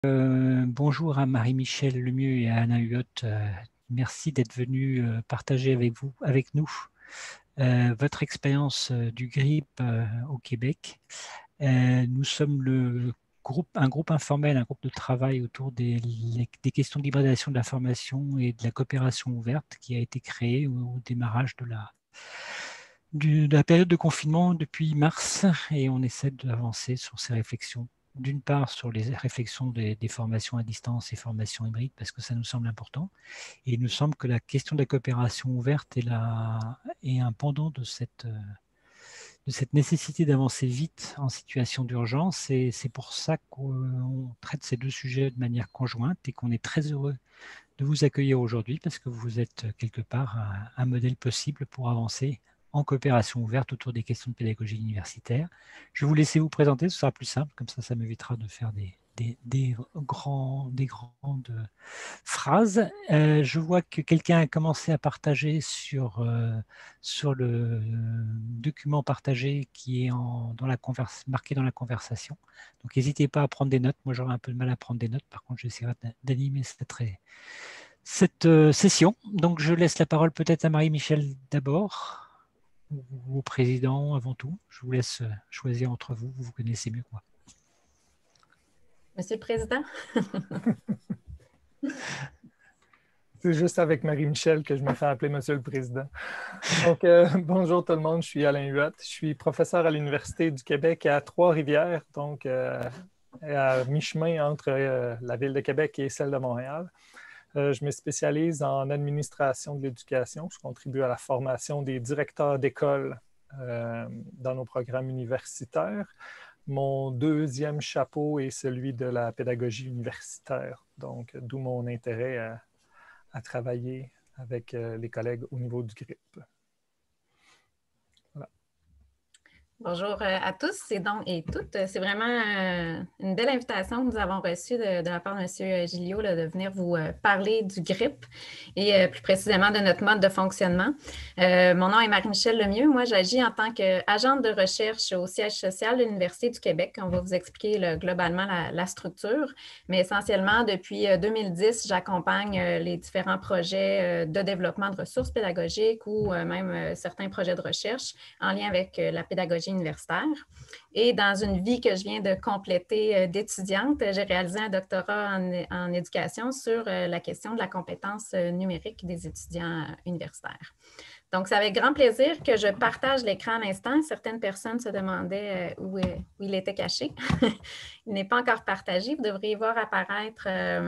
Bonjour à Marie-Michel Lemieux et à Alain Huot. Merci d'être venus partager avec nous votre expérience du GRIP au Québec. Nous sommes un groupe informel, un groupe de travail autour des questions de libéralisation de l'information et de la coopération ouverte qui a été créé au démarrage de la période de confinement depuis mars, et on essaie d'avancer sur ces réflexions. D'une part, sur les réflexions des formations à distance et formations hybrides, parce que ça nous semble important. Et il nous semble que la question de la coopération ouverte est un pendant de cette nécessité d'avancer vite en situation d'urgence. Et c'est pour ça qu'on traite ces deux sujets de manière conjointe et qu'on est très heureux de vous accueillir aujourd'hui, parce que vous êtes quelque part un modèle possible pour avancer en coopération ouverte autour des questions de pédagogie universitaire. Je vais vous laisser vous présenter, ce sera plus simple, comme ça m'évitera de faire des grandes phrases. Je vois que quelqu'un a commencé à partager sur le document partagé qui est marqué dans la conversation. Donc n'hésitez pas à prendre des notes. Moi j'aurais un peu de mal à prendre des notes, par contre j'essaierai d'animer cette session. Donc je laisse la parole peut-être à Marie-Michel d'abord, ou au président avant tout. Je vous laisse choisir entre vous, vous connaissez mieux que moi. Monsieur le Président. C'est juste avec Marie-Michel que je me fais appeler Monsieur le Président. Donc, bonjour tout le monde, je suis Alain Huot. Je suis professeur à l'Université du Québec à Trois-Rivières, donc à mi-chemin entre la ville de Québec et celle de Montréal. Je me spécialise en administration de l'éducation. Je contribue à la formation des directeurs d'école dans nos programmes universitaires. Mon deuxième chapeau est celui de la pédagogie universitaire, donc d'où mon intérêt à travailler avec les collègues au niveau du GRIP. Voilà. Bonjour à tous et toutes. C'est vraiment une belle invitation que nous avons reçue de la part de M. Gilliot de venir vous parler du GRIP et plus précisément de notre mode de fonctionnement. Mon nom est Marie-Michel Lemieux. Moi, j'agis en tant qu'agente de recherche au siège social de l'Université du Québec. On va vous expliquer globalement la structure, mais essentiellement, depuis 2010, j'accompagne les différents projets de développement de ressources pédagogiques ou même certains projets de recherche en lien avec la pédagogie universitaire. Et dans une vie que je viens de compléter d'étudiante, j'ai réalisé un doctorat en éducation sur la question de la compétence numérique des étudiants universitaires. Donc, c'est avec grand plaisir que je partage l'écran à l'instant. Certaines personnes se demandaient où il était caché. Il n'est pas encore partagé. Vous devriez voir apparaître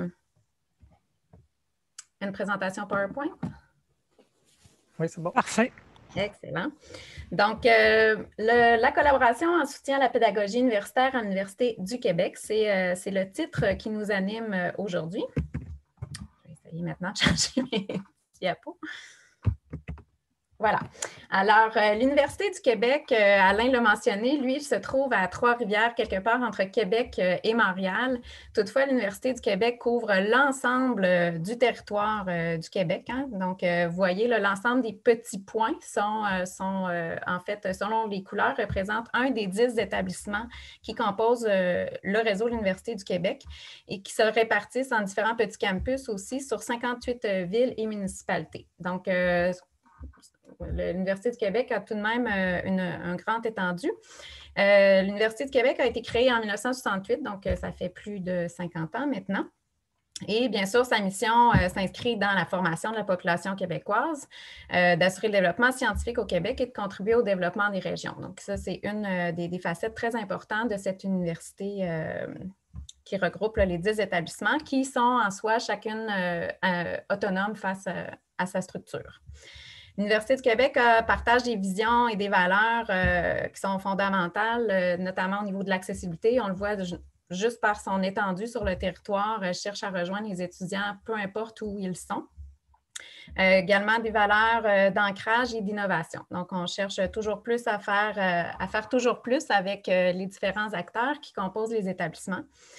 une présentation PowerPoint. Oui, c'est bon. Parfait. Excellent. Donc, la collaboration en soutien à la pédagogie universitaire à l'Université du Québec, c'est le titre qui nous anime aujourd'hui. Je vais essayer maintenant de changer mes diapos. Voilà. Alors, l'Université du Québec, Alain l'a mentionné, lui, il se trouve à Trois-Rivières, quelque part entre Québec et Montréal. Toutefois, l'Université du Québec couvre l'ensemble du territoire du Québec. Hein? Donc, vous voyez, l'ensemble des petits points sont en fait, selon les couleurs, représentent un des 10 établissements qui composent le réseau de l'Université du Québec et qui se répartissent en différents petits campus aussi sur 58 villes et municipalités. Donc, l'Université du Québec a tout de même un grand étendue. L'Université du Québec a été créée en 1968, donc ça fait plus de 50 ans maintenant. Et bien sûr, sa mission s'inscrit dans la formation de la population québécoise, d'assurer le développement scientifique au Québec et de contribuer au développement des régions. Donc ça, c'est une des facettes très importantes de cette université qui regroupe les 10 établissements qui sont en soi chacune autonomes face à sa structure. L'Université du Québec partage des visions et des valeurs qui sont fondamentales, notamment au niveau de l'accessibilité. On le voit juste par son étendue sur le territoire, cherche à rejoindre les étudiants, peu importe où ils sont. Également des valeurs d'ancrage et d'innovation. Donc, on cherche toujours plus à faire toujours plus avec les différents acteurs qui composent les établissements.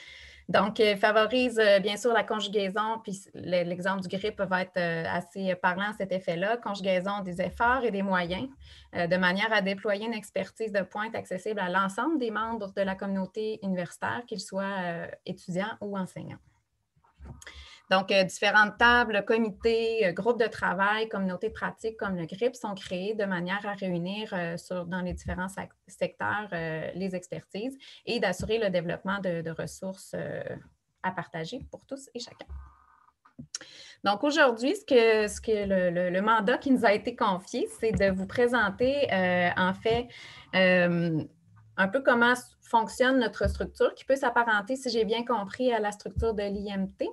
Donc, favorise bien sûr la conjugaison, puis l'exemple du GRIP va être assez parlant à cet effet-là, conjugaison des efforts et des moyens, de manière à déployer une expertise de pointe accessible à l'ensemble des membres de la communauté universitaire, qu'ils soient étudiants ou enseignants. Donc, différentes tables, comités, groupes de travail, communautés de pratique comme le GRIP sont créés de manière à réunir dans les différents secteurs les expertises et d'assurer le développement de ressources à partager pour tous et chacun. Donc, aujourd'hui, le mandat qui nous a été confié, c'est de vous présenter, en fait, un peu comment fonctionne notre structure, qui peut s'apparenter, si j'ai bien compris, à la structure de l'IMT.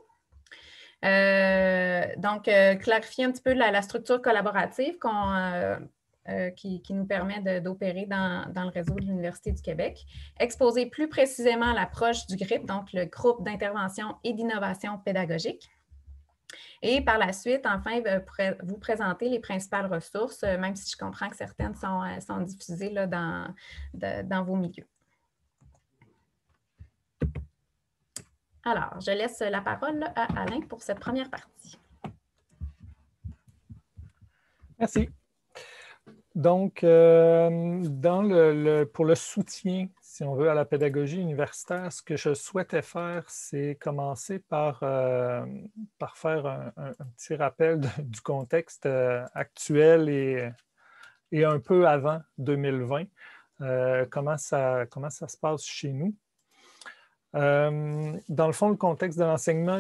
Donc, clarifier un petit peu la structure collaborative qui nous permet d'opérer dans le réseau de l'Université du Québec. Exposer plus précisément l'approche du GRIP, donc le groupe d'intervention et d'innovation pédagogique. Et par la suite, enfin, vous présenter les principales ressources, même si je comprends que certaines sont diffusées là, dans vos milieux. Alors, je laisse la parole à Alain pour cette première partie. Merci. Donc, pour le soutien, si on veut, à la pédagogie universitaire, ce que je souhaitais faire, c'est commencer par faire un petit rappel du contexte actuel et un peu avant 2020. Comment ça se passe chez nous. Dans le fond, le contexte de l'enseignant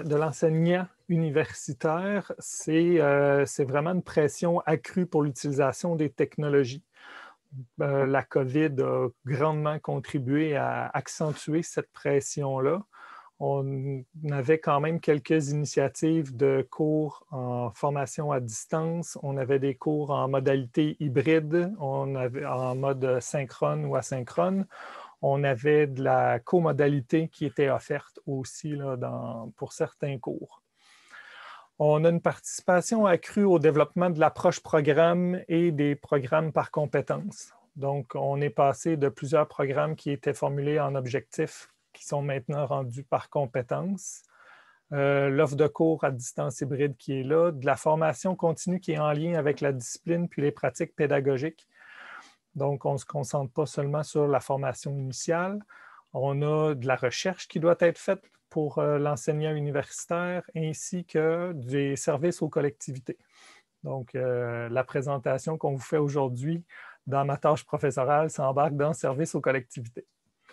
universitaire, c'est vraiment une pression accrue pour l'utilisation des technologies. La COVID a grandement contribué à accentuer cette pression-là. On avait quand même quelques initiatives de cours en formation à distance. On avait des cours en modalité hybride, on avait en mode synchrone ou asynchrone. On avait de la comodalité qui était offerte aussi là, pour certains cours. On a une participation accrue au développement de l'approche programme et des programmes par compétences. Donc, on est passé de plusieurs programmes qui étaient formulés en objectifs qui sont maintenant rendus par compétences. L'offre de cours à distance hybride qui est là, de la formation continue qui est en lien avec la discipline puis les pratiques pédagogiques. Donc, on ne se concentre pas seulement sur la formation initiale. On a de la recherche qui doit être faite pour l'enseignant universitaire ainsi que des services aux collectivités. Donc, la présentation qu'on vous fait aujourd'hui dans ma tâche professorale s'embarque dans service aux collectivités.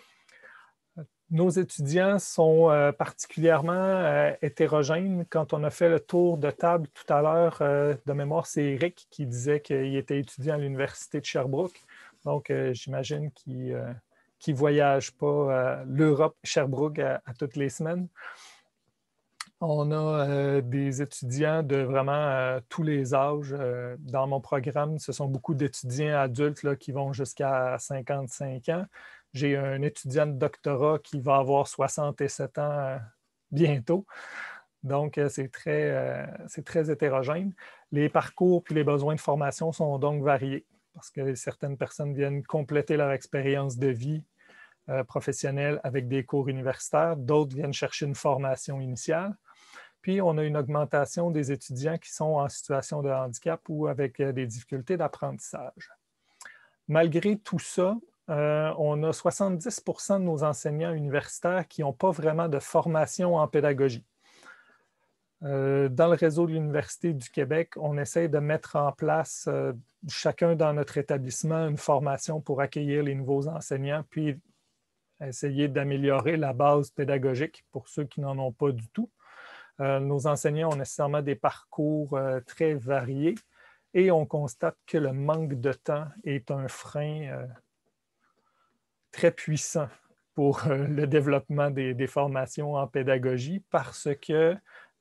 Nos étudiants sont particulièrement hétérogènes. Quand on a fait le tour de table tout à l'heure, de mémoire, c'est Eric qui disait qu'il était étudiant à l'Université de Sherbrooke. Donc, j'imagine qu'il ne voyage pas l'Europe, Sherbrooke, à toutes les semaines. On a des étudiants de vraiment tous les âges. Dans mon programme, ce sont beaucoup d'étudiants adultes là, qui vont jusqu'à 55 ans. J'ai un étudiant de doctorat qui va avoir 67 ans bientôt. Donc, c'est très hétérogène. Les parcours et les besoins de formation sont donc variés parce que certaines personnes viennent compléter leur expérience de vie professionnelle avec des cours universitaires. D'autres viennent chercher une formation initiale. Puis, on a une augmentation des étudiants qui sont en situation de handicap ou avec des difficultés d'apprentissage. Malgré tout ça, on a 70 % de nos enseignants universitaires qui n'ont pas vraiment de formation en pédagogie. Dans le réseau de l'Université du Québec, on essaie de mettre en place, chacun dans notre établissement, une formation pour accueillir les nouveaux enseignants, puis essayer d'améliorer la base pédagogique pour ceux qui n'en ont pas du tout. Nos enseignants ont nécessairement des parcours très variés et on constate que le manque de temps est un frein très puissant pour le développement des formations en pédagogie parce que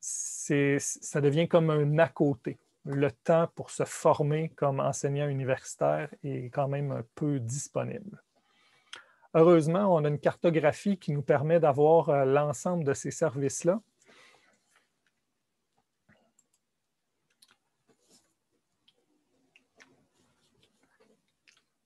ça devient comme un à côté. Le temps pour se former comme enseignant universitaire est quand même peu disponible. Heureusement, on a une cartographie qui nous permet d'avoir l'ensemble de ces services-là.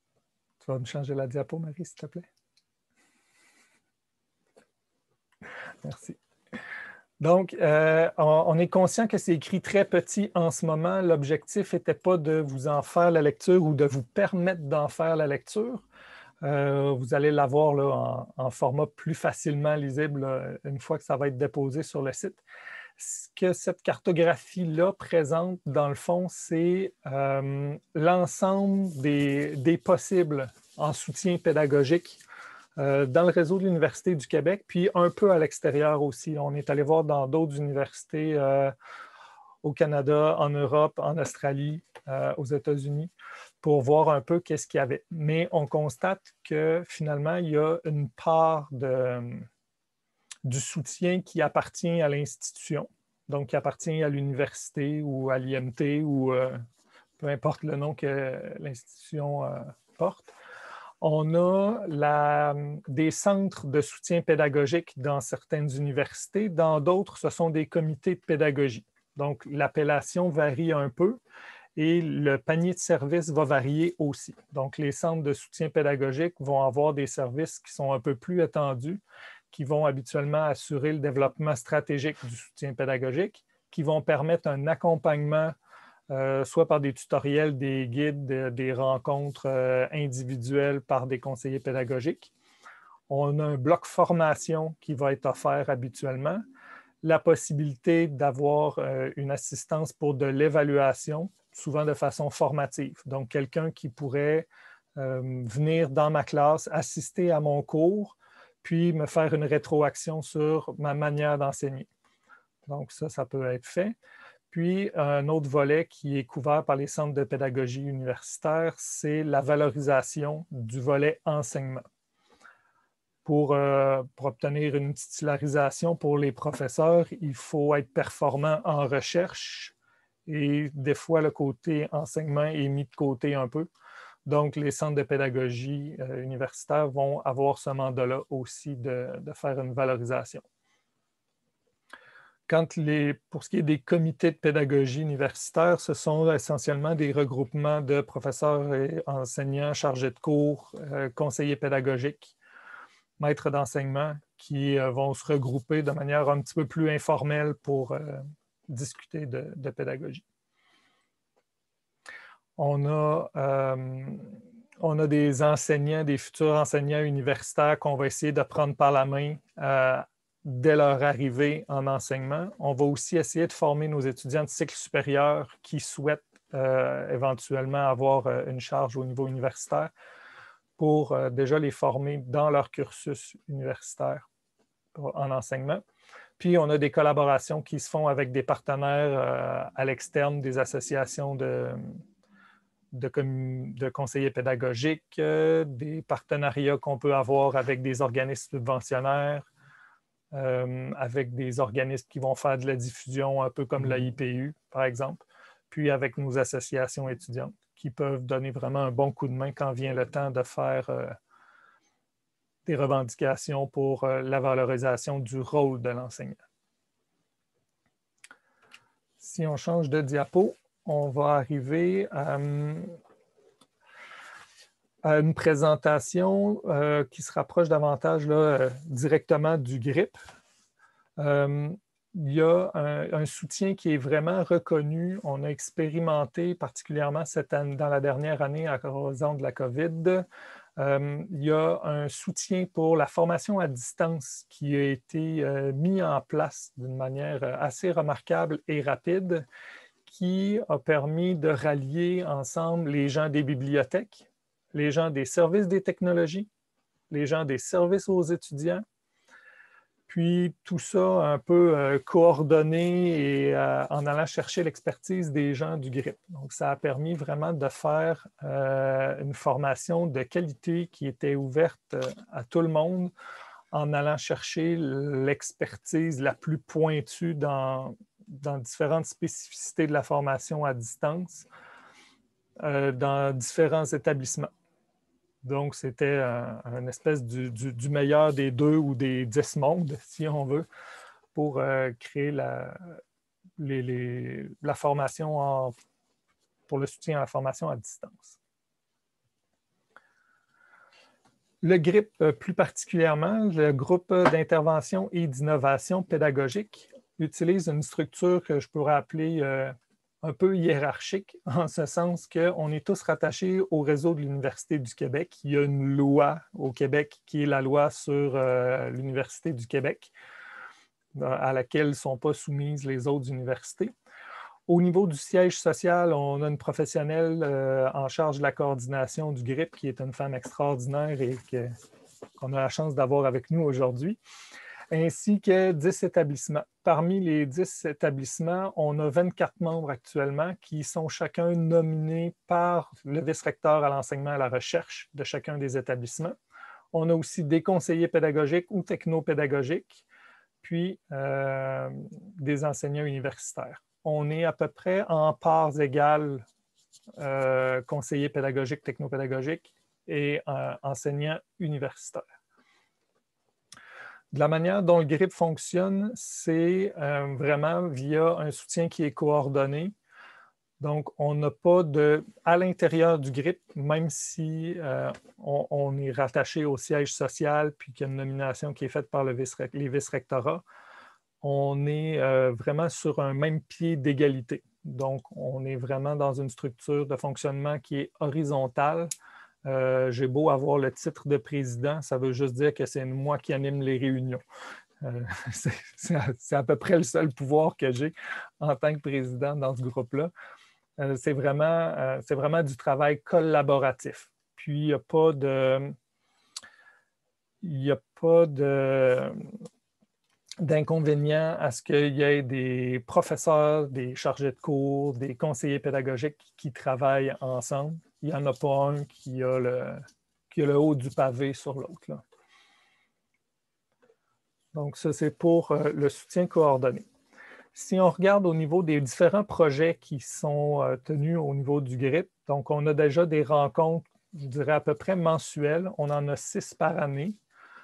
Tu vas me changer la diapo, Marie, s'il te plaît? Merci. Donc, on est conscient que c'est écrit très petit en ce moment. L'objectif n'était pas de vous en faire la lecture ou de vous permettre d'en faire la lecture. Vous allez l'avoir là, en format plus facilement lisible une fois que ça va être déposé sur le site. Ce que cette cartographie-là présente, dans le fond, c'est l'ensemble des possibles en soutien pédagogique dans le réseau de l'Université du Québec, puis un peu à l'extérieur aussi. On est allé voir dans d'autres universités au Canada, en Europe, en Australie, aux États-Unis, pour voir un peu qu'est-ce qu'il y avait. Mais on constate que finalement, il y a une part du soutien qui appartient à l'institution, donc qui appartient à l'université ou à l'IMT ou peu importe le nom que l'institution porte. On a des centres de soutien pédagogique dans certaines universités. Dans d'autres, ce sont des comités de pédagogie. Donc, l'appellation varie un peu et le panier de services va varier aussi. Donc, les centres de soutien pédagogique vont avoir des services qui sont un peu plus étendus, qui vont habituellement assurer le développement stratégique du soutien pédagogique, qui vont permettre un accompagnement soit par des tutoriels, des guides, des rencontres individuelles par des conseillers pédagogiques. On a un bloc formation qui va être offert habituellement, la possibilité d'avoir une assistance pour de l'évaluation, souvent de façon formative. Donc, quelqu'un qui pourrait venir dans ma classe, assister à mon cours, puis me faire une rétroaction sur ma manière d'enseigner. Donc, ça peut être fait. Puis, un autre volet qui est couvert par les centres de pédagogie universitaire, c'est la valorisation du volet enseignement. Pour obtenir une titularisation pour les professeurs, il faut être performant en recherche et des fois, le côté enseignement est mis de côté un peu. Donc, les centres de pédagogie universitaire vont avoir ce mandat-là aussi de faire une valorisation. Pour ce qui est des comités de pédagogie universitaire, ce sont essentiellement des regroupements de professeurs et enseignants, chargés de cours, conseillers pédagogiques, maîtres d'enseignement qui vont se regrouper de manière un petit peu plus informelle pour discuter de pédagogie. On a des enseignants, des futurs enseignants universitaires qu'on va essayer de prendre par la main dès leur arrivée en enseignement. On va aussi essayer de former nos étudiants de cycle supérieur qui souhaitent éventuellement avoir une charge au niveau universitaire pour déjà les former dans leur cursus universitaire en enseignement. Puis, on a des collaborations qui se font avec des partenaires à l'externe, des associations de conseillers pédagogiques, des partenariats qu'on peut avoir avec des organismes subventionnaires, avec des organismes qui vont faire de la diffusion, un peu comme la IPU, par exemple, puis avec nos associations étudiantes qui peuvent donner vraiment un bon coup de main quand vient le temps de faire des revendications pour la valorisation du rôle de l'enseignant. Si on change de diapo, on va arriver à une présentation qui se rapproche davantage là, directement du GRIP. Il y a un soutien qui est vraiment reconnu. On a expérimenté particulièrement cette année, dans la dernière année à cause de la COVID. Il y a un soutien pour la formation à distance qui a été mis en place d'une manière assez remarquable et rapide, qui a permis de rallier ensemble les gens des bibliothèques, les gens des services des technologies, les gens des services aux étudiants, puis tout ça un peu coordonné et en allant chercher l'expertise des gens du GRIP. Donc, ça a permis vraiment de faire une formation de qualité qui était ouverte à tout le monde en allant chercher l'expertise la plus pointue dans différentes spécificités de la formation à distance dans différents établissements. Donc, c'était une espèce du meilleur des 2 ou des 10 mondes, si on veut, pour créer la formation pour le soutien à la formation à distance. Le GRIP, plus particulièrement, le groupe d'intervention et d'innovation pédagogique, utilise une structure que je pourrais appeler un peu hiérarchique, en ce sens qu'on est tous rattachés au réseau de l'Université du Québec. Il y a une loi au Québec qui est la loi sur l'Université du Québec, à laquelle ne sont pas soumises les autres universités. Au niveau du siège social, on a une professionnelle en charge de la coordination du GRIP, qui est une femme extraordinaire et qu'on a la chance d'avoir avec nous aujourd'hui, ainsi que 10 établissements. Parmi les 10 établissements, on a 24 membres actuellement qui sont chacun nominés par le vice-recteur à l'enseignement et à la recherche de chacun des établissements. On a aussi des conseillers pédagogiques ou technopédagogiques, puis des enseignants universitaires. On est à peu près en parts égales conseillers pédagogiques, technopédagogiques et enseignants universitaires. De la manière dont le GRIP fonctionne, c'est vraiment via un soutien qui est coordonné. Donc, on n'a pas de... À l'intérieur du GRIP, même si on est rattaché au siège social puis qu'il y a une nomination qui est faite par les vice-rectorats, on est vraiment sur un même pied d'égalité. Donc, on est vraiment dans une structure de fonctionnement qui est horizontale. J'ai beau avoir le titre de président, ça veut juste dire que c'est moi qui anime les réunions. C'est à peu près le seul pouvoir que j'ai en tant que président dans ce groupe-là. C'est vraiment du travail collaboratif. Puis, il n'y a pas d'inconvénient à ce qu'il y ait des professeurs, des chargés de cours, des conseillers pédagogiques qui travaillent ensemble. Il n'y en a pas un qui a le haut du pavé sur l'autre. Donc, ça, c'est pour le soutien coordonné. Si on regarde au niveau des différents projets qui sont tenus au niveau du GRIP, donc on a déjà des rencontres, je dirais à peu près mensuelles. On en a 6 par année.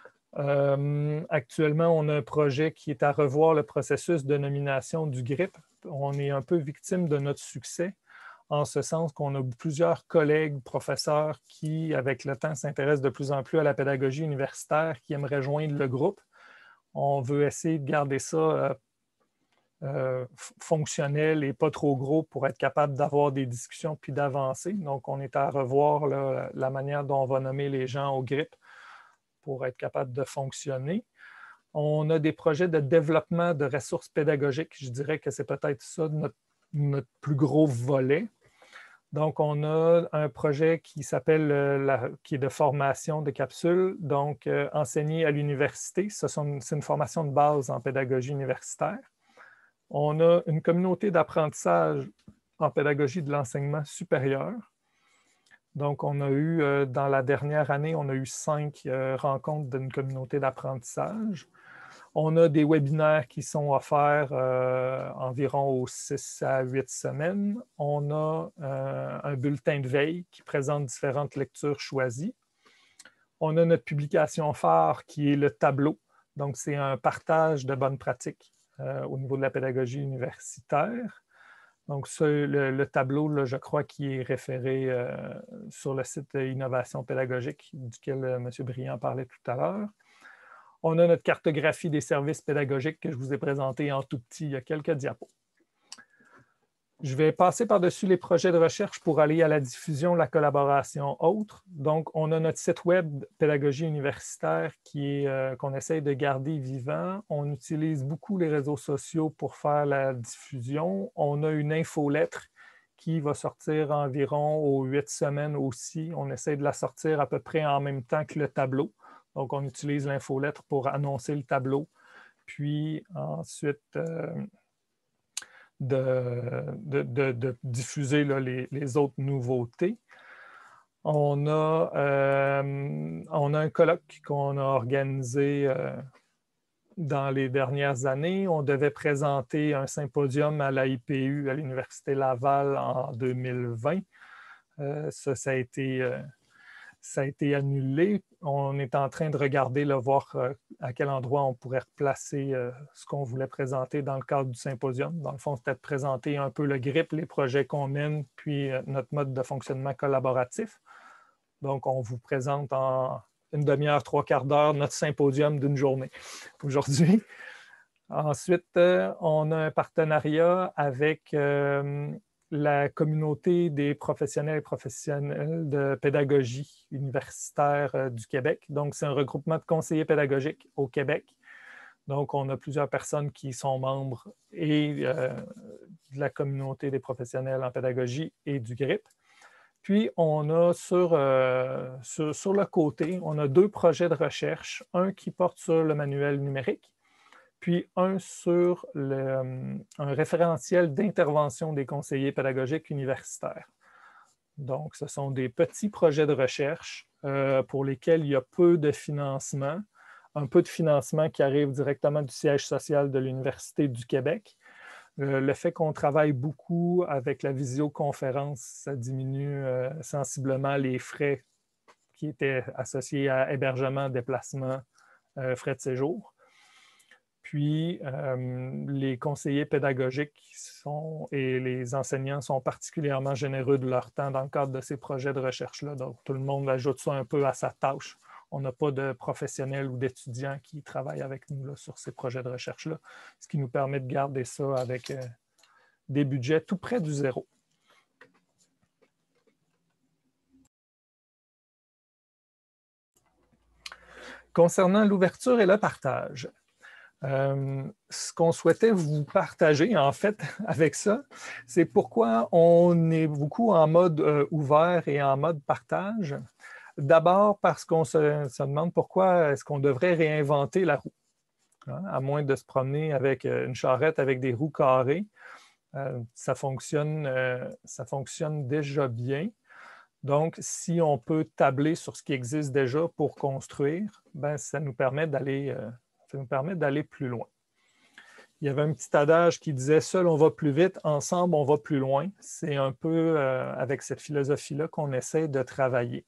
Actuellement, on a un projet qui est à revoir le processus de nomination du GRIP. On est un peu victime de notre succès, en ce sens qu'on a plusieurs collègues, professeurs qui, avec le temps, s'intéressent de plus en plus à la pédagogie universitaire, qui aimeraient joindre le groupe. On veut essayer de garder ça fonctionnel et pas trop gros pour être capable d'avoir des discussions puis d'avancer. Donc, on est à revoir la manière dont on va nommer les gens au GRIP pour être capable de fonctionner. On a des projets de développement de ressources pédagogiques. Je dirais que c'est peut-être ça notre plus gros volet. Donc, on a un projet qui s'appelle, qui est de formation de capsules, donc enseigner à l'université. C'est une formation de base en pédagogie universitaire. On a une communauté d'apprentissage en pédagogie de l'enseignement supérieur. Donc, on a eu, dans la dernière année, on a eu 5 rencontres d'une communauté d'apprentissage. On a des webinaires qui sont offerts environ aux 6 à 8 semaines. On a un bulletin de veille qui présente différentes lectures choisies. On a notre publication phare qui est le tableau. Donc, c'est un partage de bonnes pratiques au niveau de la pédagogie universitaire. Donc, le tableau, là, je crois qu'il est référé sur le site Innovation pédagogique, duquel M. Briand parlait tout à l'heure. On a notre cartographie des services pédagogiques que je vous ai présenté en tout petit il y a quelques diapos. Je vais passer par-dessus les projets de recherche pour aller à la diffusion, la collaboration autre. Donc, on a notre site web Pédagogie universitaire qu'on essaye de garder vivant. On utilise beaucoup les réseaux sociaux pour faire la diffusion. On a une infolettre qui va sortir environ aux 8 semaines aussi. On essaie de la sortir à peu près en même temps que le tableau. Donc, on utilise l'infolettre pour annoncer le tableau. Puis ensuite, de diffuser là, les autres nouveautés. On a un colloque qu'on a organisé dans les dernières années. On devait présenter un symposium à l'AIPU à l'Université Laval en 2020. Ça a été annulé. On est en train de regarder, voir à quel endroit on pourrait replacer ce qu'on voulait présenter dans le cadre du symposium. Dans le fond, c'était de présenter un peu le GRIP, les projets qu'on mène, puis notre mode de fonctionnement collaboratif. Donc, on vous présente en une demi-heure, trois quarts d'heure, notre symposium d'une journée aujourd'hui. Ensuite, on a un partenariat avec la communauté des professionnels et professionnels de pédagogie universitaire du Québec. Donc, c'est un regroupement de conseillers pédagogiques au Québec. Donc, on a plusieurs personnes qui sont membres et de la communauté des professionnels en pédagogie et du GRIP. Puis, on a sur le côté, on a deux projets de recherche, un qui porte sur le manuel numérique, puis un sur un référentiel d'intervention des conseillers pédagogiques universitaires. Donc, ce sont des petits projets de recherche pour lesquels il y a peu de financement, un peu de financement qui arrive directement du siège social de l'Université du Québec. Le fait qu'on travaille beaucoup avec la visioconférence, ça diminue sensiblement les frais qui étaient associés à hébergement, déplacement, frais de séjour. Puis, les conseillers pédagogiques et les enseignants sont particulièrement généreux de leur temps dans le cadre de ces projets de recherche-là. Donc, tout le monde ajoute ça un peu à sa tâche. On n'a pas de professionnels ou d'étudiants qui travaillent avec nous là, sur ces projets de recherche-là, ce qui nous permet de garder ça avec des budgets tout près du zéro. Concernant l'ouverture et le partage, ce qu'on souhaitait vous partager, en fait, avec ça, c'est pourquoi on est beaucoup en mode ouvert et en mode partage. D'abord parce qu'on se demande pourquoi est-ce qu'on devrait réinventer la roue, hein, à moins de se promener avec une charrette avec des roues carrées. Ça fonctionne déjà bien. Donc, si on peut tabler sur ce qui existe déjà pour construire, ben, ça nous permet d'aller plus loin. Il y avait un petit adage qui disait « Seul, on va plus vite, ensemble, on va plus loin ». C'est un peu avec cette philosophie-là qu'on essaie de travailler.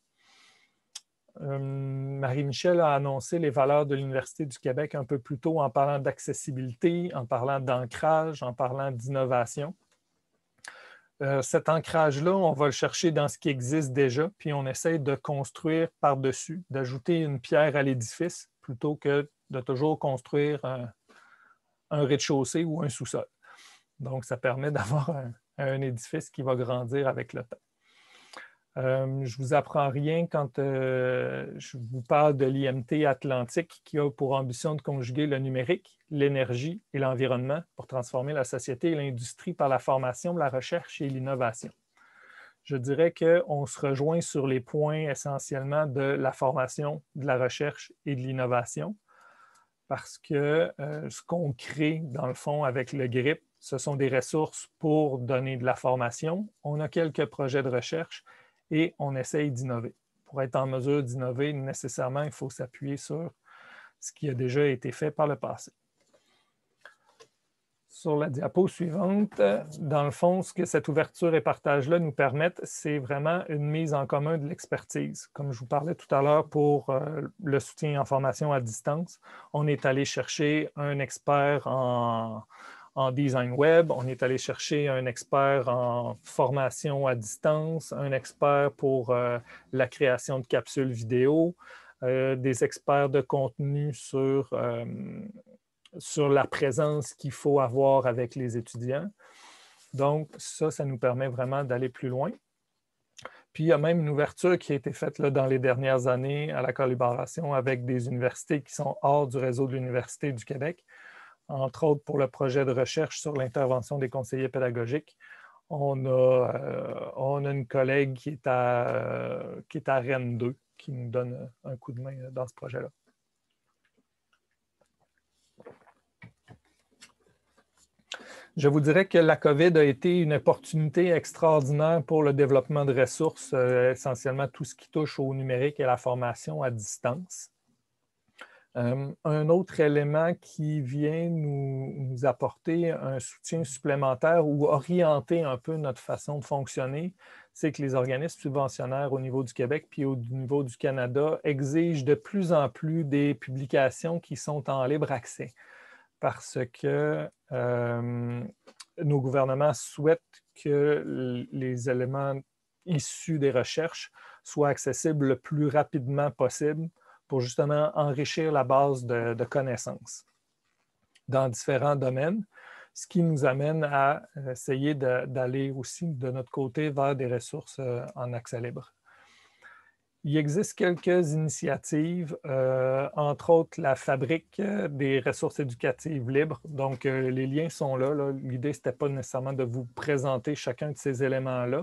Marie-Michel a annoncé les valeurs de l'Université du Québec un peu plus tôt en parlant d'accessibilité, en parlant d'ancrage, en parlant d'innovation. Cet ancrage-là, on va le chercher dans ce qui existe déjà, puis on essaie de construire par-dessus, d'ajouter une pierre à l'édifice plutôt que de toujours construire un rez-de-chaussée ou un sous-sol. Donc, ça permet d'avoir un édifice qui va grandir avec le temps. Je ne vous apprends rien quand je vous parle de l'IMT Atlantique qui a pour ambition de conjuguer le numérique, l'énergie et l'environnement pour transformer la société et l'industrie par la formation, la recherche et l'innovation. Je dirais qu'on se rejoint sur les points essentiellement de la formation, de la recherche et de l'innovation parce que ce qu'on crée dans le fond avec le GRIP, ce sont des ressources pour donner de la formation. On a quelques projets de recherche et on essaye d'innover. Pour être en mesure d'innover, nécessairement, il faut s'appuyer sur ce qui a déjà été fait par le passé. Sur la diapo suivante, dans le fond, ce que cette ouverture et partage-là nous permettent, c'est vraiment une mise en commun de l'expertise. Comme je vous parlais tout à l'heure pour le soutien en formation à distance, on est allé chercher un expert en design web, on est allé chercher un expert en formation à distance, un expert pour la création de capsules vidéo, des experts de contenu sur la présence qu'il faut avoir avec les étudiants. Donc, ça nous permet vraiment d'aller plus loin. Puis, il y a même une ouverture qui a été faite là, dans les dernières années à la collaboration avec des universités qui sont hors du réseau de l'Université du Québec, entre autres pour le projet de recherche sur l'intervention des conseillers pédagogiques. On a une collègue qui est à Rennes 2 qui nous donne un coup de main dans ce projet-là. Je vous dirais que la COVID a été une opportunité extraordinaire pour le développement de ressources, essentiellement tout ce qui touche au numérique et à la formation à distance. Un autre élément qui vient nous apporter un soutien supplémentaire ou orienter un peu notre façon de fonctionner, c'est que les organismes subventionnaires au niveau du Québec puis au niveau du Canada exigent de plus en plus des publications qui sont en libre accès parce que nos gouvernements souhaitent que les éléments issus des recherches soient accessibles le plus rapidement possible pour justement enrichir la base de connaissances dans différents domaines, ce qui nous amène à essayer d'aller aussi de notre côté vers des ressources en accès libre. Il existe quelques initiatives, entre autres la Fabrique des ressources éducatives libres. Donc, les liens sont là. L'idée, ce n'était pas nécessairement de vous présenter chacun de ces éléments-là.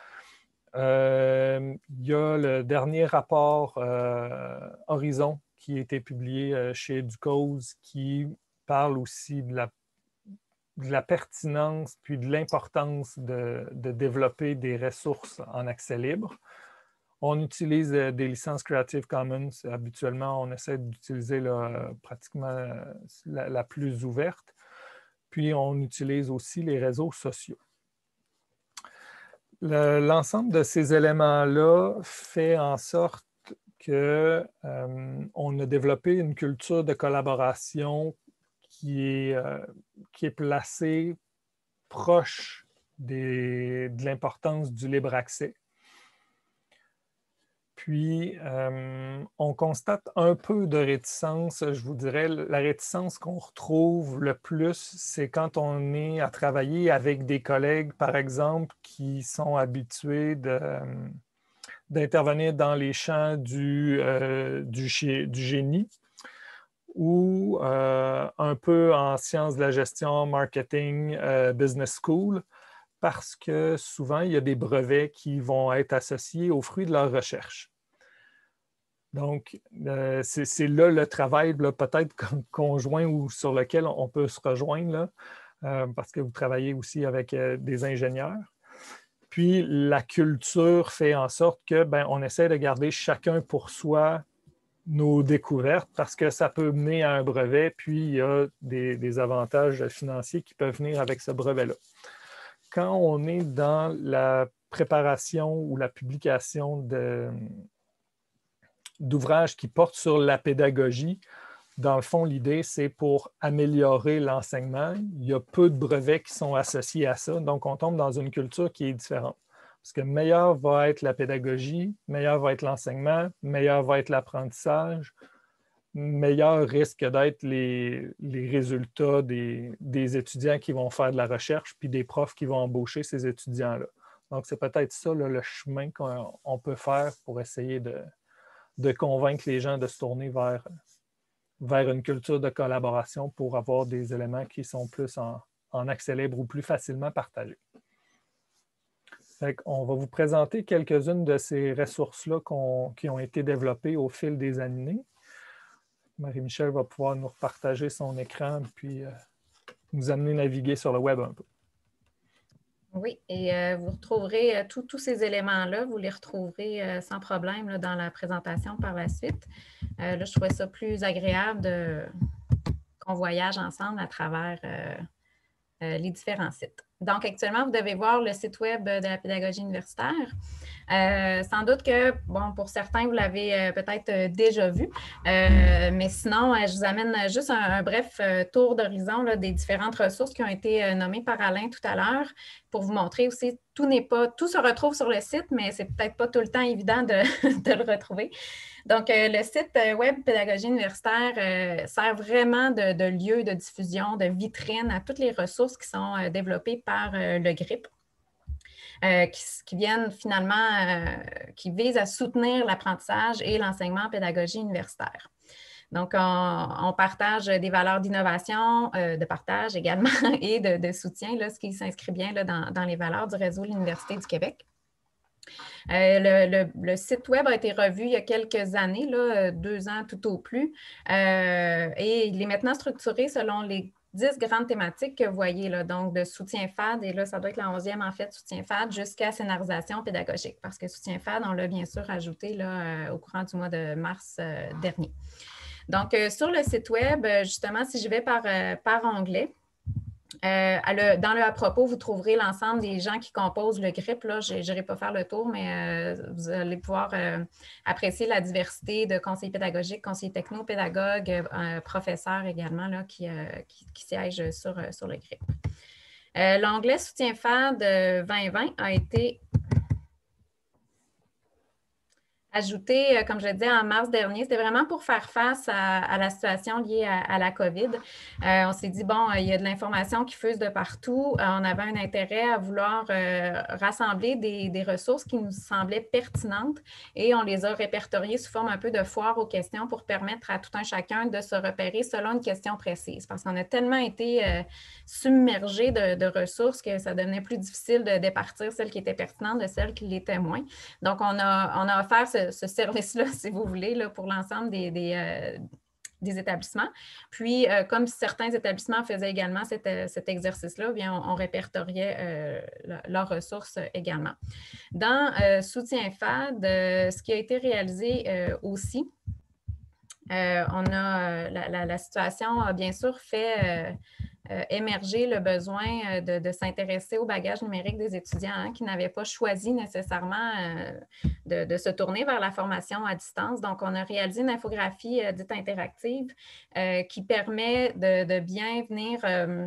Il y a le dernier rapport Horizon qui a été publié chez Educause qui parle aussi de la pertinence puis de l'importance de développer des ressources en accès libre. On utilise des licences Creative Commons. Habituellement, on essaie d'utiliser pratiquement la plus ouverte. Puis, on utilise aussi les réseaux sociaux. L'ensemble de ces éléments-là fait en sorte qu'on a développé une culture de collaboration qui est placée proche de l'importance du libre accès. Puis, on constate un peu de réticence, je vous dirais. La réticence qu'on retrouve le plus, c'est quand on est à travailler avec des collègues, par exemple, qui sont habitués d'intervenir dans les champs du génie ou un peu en sciences de la gestion, marketing, business school, parce que souvent, il y a des brevets qui vont être associés aux fruits de leur recherche. Donc, c'est là le travail peut-être conjoint ou sur lequel on peut se rejoindre, là, parce que vous travaillez aussi avec des ingénieurs. Puis, la culture fait en sorte que on essaie de garder chacun pour soi nos découvertes parce que ça peut mener à un brevet, puis il y a des avantages financiers qui peuvent venir avec ce brevet-là. Quand on est dans la préparation ou la publication d'ouvrages qui portent sur la pédagogie, dans le fond, l'idée, c'est pour améliorer l'enseignement. Il y a peu de brevets qui sont associés à ça, donc on tombe dans une culture qui est différente. Parce que meilleur va être la pédagogie, meilleur va être l'enseignement, meilleur va être l'apprentissage, meilleur risque d'être les résultats des étudiants qui vont faire de la recherche puis des profs qui vont embaucher ces étudiants-là. Donc, c'est peut-être ça là, le chemin qu'on peut faire pour essayer de convaincre les gens de se tourner vers une culture de collaboration pour avoir des éléments qui sont plus en accès libre ou plus facilement partagés. On va vous présenter quelques-unes de ces ressources-là qui ont été développées au fil des années. Marie-Michel va pouvoir nous repartager son écran puis nous amener naviguer sur le web un peu. Oui, et vous retrouverez tous ces éléments-là, vous les retrouverez sans problème là, dans la présentation par la suite. Là, je trouvais ça plus agréable qu'on voyage ensemble à travers les différents sites. Donc, actuellement, vous devez voir le site web de la pédagogie universitaire. Sans doute que, bon, pour certains, vous l'avez peut-être déjà vu, mais sinon, je vous amène juste un bref tour d'horizon des différentes ressources qui ont été nommées par Alain tout à l'heure pour vous montrer aussi, tout se retrouve sur le site, mais c'est peut-être pas tout le temps évident de le retrouver. Donc, le site web Pédagogie universitaire sert vraiment de lieu de diffusion, de vitrine à toutes les ressources qui sont développées par le GRIP. Qui viennent finalement, qui visent à soutenir l'apprentissage et l'enseignement en pédagogie universitaire. Donc, on partage des valeurs d'innovation, de partage également et de soutien, là, ce qui s'inscrit bien là, dans les valeurs du réseau de l'Université du Québec. Le site web a été revu il y a quelques années, là, 2 ans tout au plus, et il est maintenant structuré selon les 10 grandes thématiques que vous voyez, là, donc de soutien FAD, et là, ça doit être la 11e, en fait, soutien FAD, jusqu'à scénarisation pédagogique, parce que soutien FAD, on l'a bien sûr ajouté là, au courant du mois de mars dernier. Donc, sur le site web, justement, si je vais par onglet, dans le à propos, vous trouverez l'ensemble des gens qui composent le GRIP. Là, je n'irai pas faire le tour, mais vous allez pouvoir apprécier la diversité de conseillers pédagogiques, conseillers techno-pédagogues, professeurs également là, qui siègent sur le GRIP. L'onglet Soutien FAD 2020 a été ajouté, comme je le disais, en mars dernier. C'était vraiment pour faire face à la situation liée à la COVID. On s'est dit, bon, il y a de l'information qui fuse de partout. On avait un intérêt à vouloir rassembler des ressources qui nous semblaient pertinentes et on les a répertoriées sous forme un peu de foire aux questions pour permettre à tout un chacun de se repérer selon une question précise. Parce qu'on a tellement été submergé de ressources que ça devenait plus difficile de départir celles qui étaient pertinentes de celles qui l'étaient moins. Donc, on a offert ce service-là, si vous voulez, là, pour l'ensemble des établissements. Puis, comme certains établissements faisaient également cet exercice-là, bien, on répertoriait leurs ressources également. Dans Soutien FAD, ce qui a été réalisé aussi, la situation a bien sûr fait émerger le besoin de s'intéresser au bagage numérique des étudiants qui n'avaient pas choisi nécessairement de se tourner vers la formation à distance. Donc, on a réalisé une infographie dite interactive qui permet de bien venir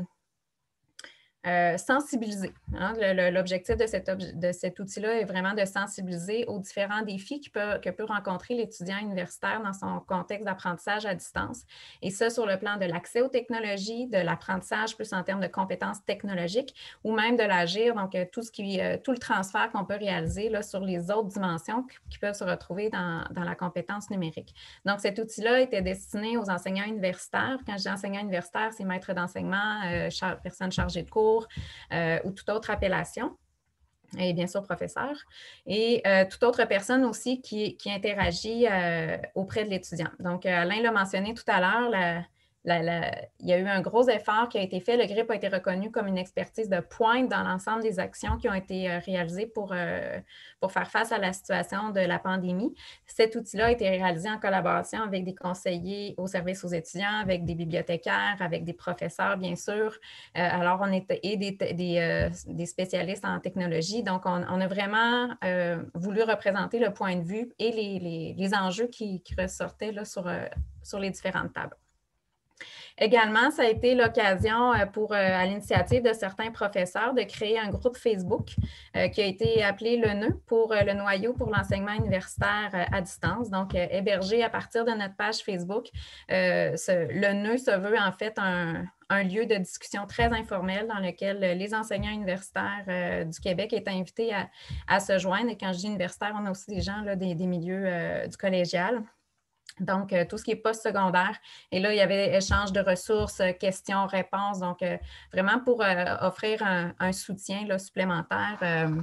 sensibiliser. L'objectif de cet outil-là est vraiment de sensibiliser aux différents défis que peut rencontrer l'étudiant universitaire dans son contexte d'apprentissage à distance. Et ça, sur le plan de l'accès aux technologies, de l'apprentissage plus en termes de compétences technologiques ou même de l'agir, donc tout le transfert qu'on peut réaliser là, sur les autres dimensions qui peuvent se retrouver dans la compétence numérique. Donc, cet outil-là était destiné aux enseignants universitaires. Quand je dis enseignants universitaires, c'est maîtres d'enseignement, personnes chargées de cours, ou toute autre appellation, et bien sûr professeur, et toute autre personne aussi qui interagit auprès de l'étudiant. Donc, Alain l'a mentionné tout à l'heure, il y a eu un gros effort qui a été fait. Le GRIP a été reconnu comme une expertise de pointe dans l'ensemble des actions qui ont été réalisées pour faire face à la situation de la pandémie. Cet outil-là a été réalisé en collaboration avec des conseillers au service aux étudiants, avec des bibliothécaires, avec des professeurs, bien sûr. Alors, et des spécialistes en technologie. Donc, on a vraiment voulu représenter le point de vue et les enjeux qui ressortaient là, sur les différentes tables. Également, ça a été l'occasion à l'initiative de certains professeurs de créer un groupe Facebook qui a été appelé le Nœud pour le noyau pour l'enseignement universitaire à distance. Donc, hébergé à partir de notre page Facebook. Le Nœud se veut en fait un lieu de discussion très informel dans lequel les enseignants universitaires du Québec étaient invités à se joindre. Et quand je dis universitaire, on a aussi des gens là, des milieux du collégial. Donc, tout ce qui est postsecondaire. Et là, il y avait échange de ressources, questions, réponses. Donc, vraiment pour offrir un soutien là, supplémentaire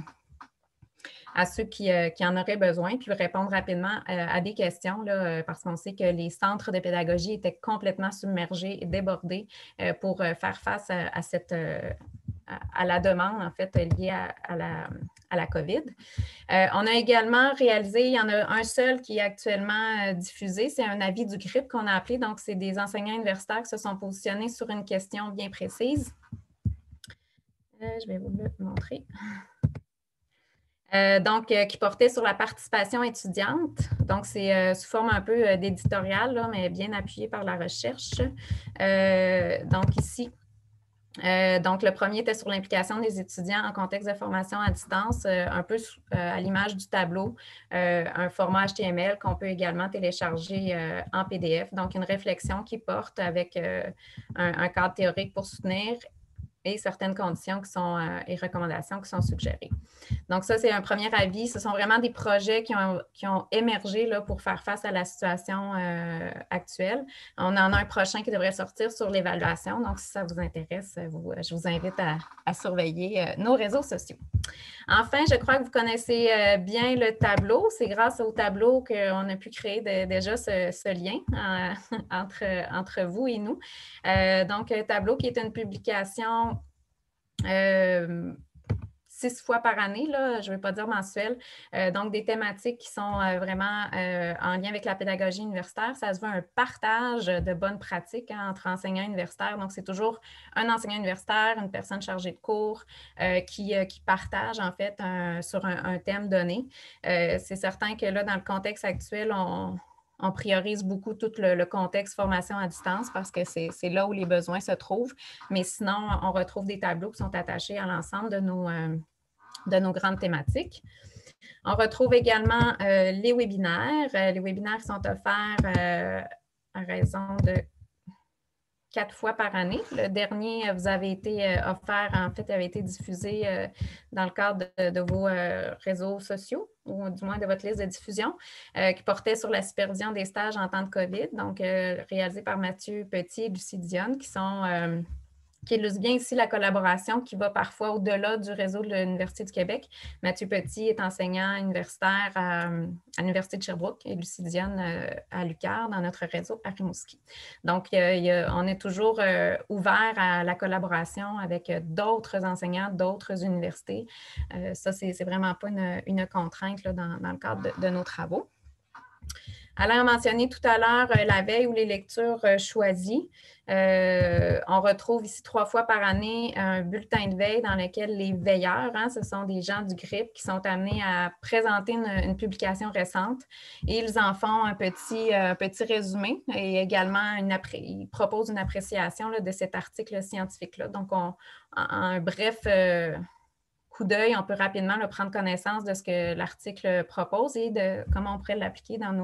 à ceux qui en auraient besoin, puis répondre rapidement à des questions, là, parce qu'on sait que les centres de pédagogie étaient complètement submergés et débordés pour faire face à la demande, en fait, liée à la COVID. On a également réalisé, il y en a un seul qui est actuellement diffusé, c'est un avis du GRIP qu'on a appelé. Donc, c'est des enseignants universitaires qui se sont positionnés sur une question bien précise. Je vais vous le montrer. Donc, qui portait sur la participation étudiante. Donc, c'est sous forme un peu d'éditorial, mais bien appuyé par la recherche. Donc, ici, donc, le premier était sur l'implication des étudiants en contexte de formation à distance, un peu à l'image du tableau, un format HTML qu'on peut également télécharger en PDF. Donc, une réflexion qui porte avec un cadre théorique pour soutenir et certaines conditions et recommandations qui sont suggérées. Donc, ça, c'est un premier avis. Ce sont vraiment des projets qui ont émergé là, pour faire face à la situation actuelle. On en a un prochain qui devrait sortir sur l'évaluation. Donc, si ça vous intéresse, je vous invite à surveiller nos réseaux sociaux. Enfin, je crois que vous connaissez bien le tableau. C'est grâce au tableau qu'on a pu créer déjà ce lien entre vous et nous. Donc, tableau qui est une publication 6 fois par année, là, je ne vais pas dire mensuel, donc des thématiques qui sont vraiment en lien avec la pédagogie universitaire. Ça se veut un partage de bonnes pratiques entre enseignants universitaires. Donc, c'est toujours un enseignant universitaire, une personne chargée de cours qui partage en fait sur un thème donné. C'est certain que là, dans le contexte actuel, on priorise beaucoup tout le contexte formation à distance parce que c'est là où les besoins se trouvent. Mais sinon, on retrouve des tableaux qui sont attachés à l'ensemble de nos grandes thématiques. On retrouve également les webinaires. Les webinaires sont offerts à raison de 4 fois par année. Le dernier vous avait été offert, en fait, avait été diffusé dans le cadre de vos réseaux sociaux, ou du moins de votre liste de diffusion, qui portait sur la supervision des stages en temps de COVID, donc réalisé par Mathieu Petit et Lucie Dionne, qui illustre bien ici la collaboration qui va parfois au-delà du réseau de l'Université du Québec. Mathieu Petit est enseignant universitaire à l'Université de Sherbrooke et Lucie Dionne à l'UQAR dans notre réseau à Rimouski. Donc, on est toujours ouvert à la collaboration avec d'autres enseignants, d'autres universités. Ça, c'est vraiment pas une contrainte là, dans le cadre de nos travaux. Alain a mentionné tout à l'heure la veille ou les lectures choisies. On retrouve ici 3 fois par année un bulletin de veille dans lequel les veilleurs, ce sont des gens du GRIP qui sont amenés à présenter une publication récente et ils en font un petit résumé et également ils proposent une appréciation là, de cet article scientifique-là. Donc, un bref coup d'œil, on peut rapidement prendre connaissance de ce que l'article propose et de comment on pourrait l'appliquer dans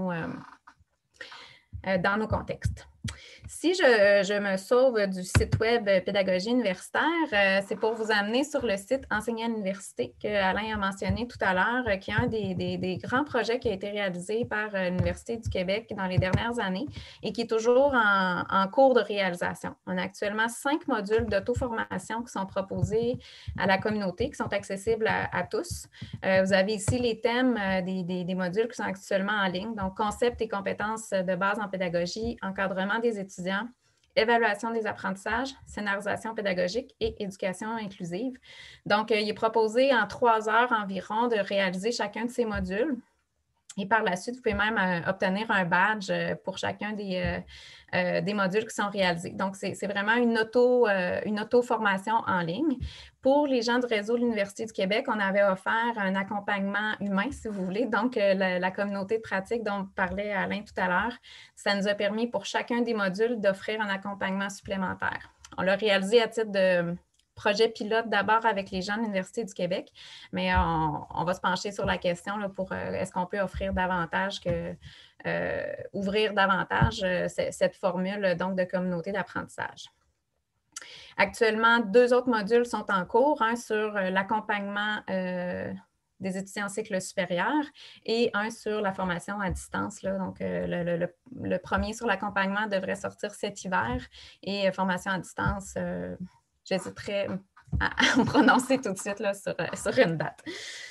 nos contextes. Si je me sauve du site web Pédagogie universitaire, c'est pour vous amener sur le site Enseigner à l'université que Alain a mentionné tout à l'heure, qui est un des grands projets qui a été réalisé par l'Université du Québec dans les dernières années et qui est toujours en cours de réalisation. On a actuellement 5 modules d'auto-formation qui sont proposés à la communauté, qui sont accessibles à tous. Vous avez ici les thèmes des modules qui sont actuellement en ligne, donc concepts et compétences de base en pédagogie, encadrement des étudiants, évaluation des apprentissages, scénarisation pédagogique et éducation inclusive. Donc, il est proposé en 3 heures environ de réaliser chacun de ces modules. Et par la suite, vous pouvez même obtenir un badge pour chacun des modules qui sont réalisés. Donc, c'est vraiment une auto-formation en ligne. Pour les gens du réseau de l'Université du Québec, on avait offert un accompagnement humain, si vous voulez. Donc, la communauté de pratique dont parlait Alain tout à l'heure, ça nous a permis pour chacun des modules d'offrir un accompagnement supplémentaire. On l'a réalisé à titre de projet pilote d'abord avec les gens de l'Université du Québec, mais on va se pencher sur la question là, pour est-ce qu'on peut offrir davantage ouvrir davantage cette formule donc, de communauté d'apprentissage. Actuellement, 2 autres modules sont en cours, un sur l'accompagnement des étudiants en cycle supérieur et un sur la formation à distance. Là. Donc, le premier sur l'accompagnement devrait sortir cet hiver et formation à distance, j'hésiterais à me prononcer tout de suite là, sur une date.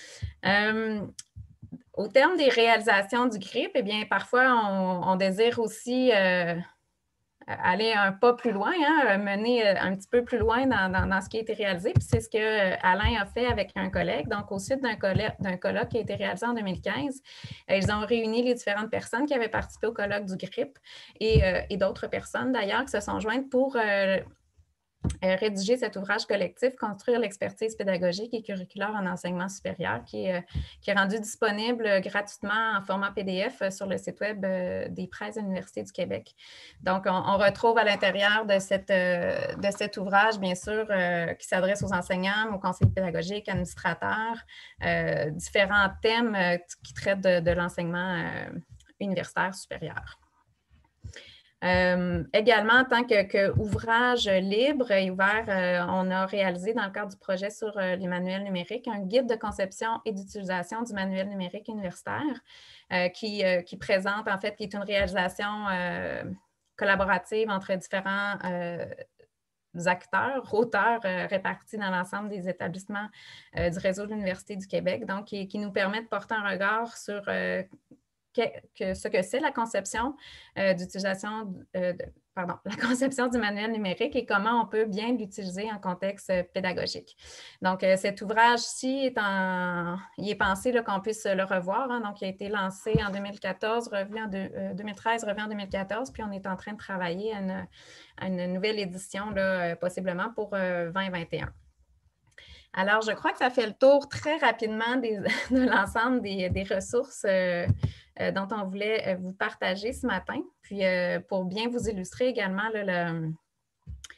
Au terme des réalisations du GRIP, eh bien, parfois, on désire aussi aller un pas plus loin, mener un petit peu plus loin dans ce qui a été réalisé. Puis c'est ce que Alain a fait avec un collègue. Donc, au suite d'un colloque qui a été réalisé en 2015, ils ont réuni les différentes personnes qui avaient participé au colloque du GRIP et d'autres personnes d'ailleurs qui se sont jointes pour rédiger cet ouvrage collectif, Construire l'expertise pédagogique et curriculaire en enseignement supérieur, qui est rendu disponible gratuitement en format PDF sur le site web des presses de l'Université du Québec. Donc, on retrouve à l'intérieur de cet ouvrage, bien sûr, qui s'adresse aux enseignants, aux conseillers pédagogiques, administrateurs, différents thèmes qui traitent de l'enseignement universitaire supérieur. Également, en tant qu'ouvrage libre et ouvert, on a réalisé dans le cadre du projet sur les manuels numériques un guide de conception et d'utilisation du manuel numérique universitaire qui présente, en fait, qui est une réalisation collaborative entre différents acteurs, auteurs répartis dans l'ensemble des établissements du réseau de l'Université du Québec, donc qui nous permet de porter un regard sur ce que c'est la conception d'utilisation, la conception du manuel numérique et comment on peut bien l'utiliser en contexte pédagogique. Donc, cet ouvrage-ci il est pensé qu'on puisse le revoir. Donc, il a été lancé en 2014, revu en 2013, revu en 2014, puis on est en train de travailler à une nouvelle édition, là, possiblement pour 2021. Alors, je crois que ça fait le tour très rapidement de l'ensemble des ressources dont on voulait vous partager ce matin. Puis, pour bien vous illustrer également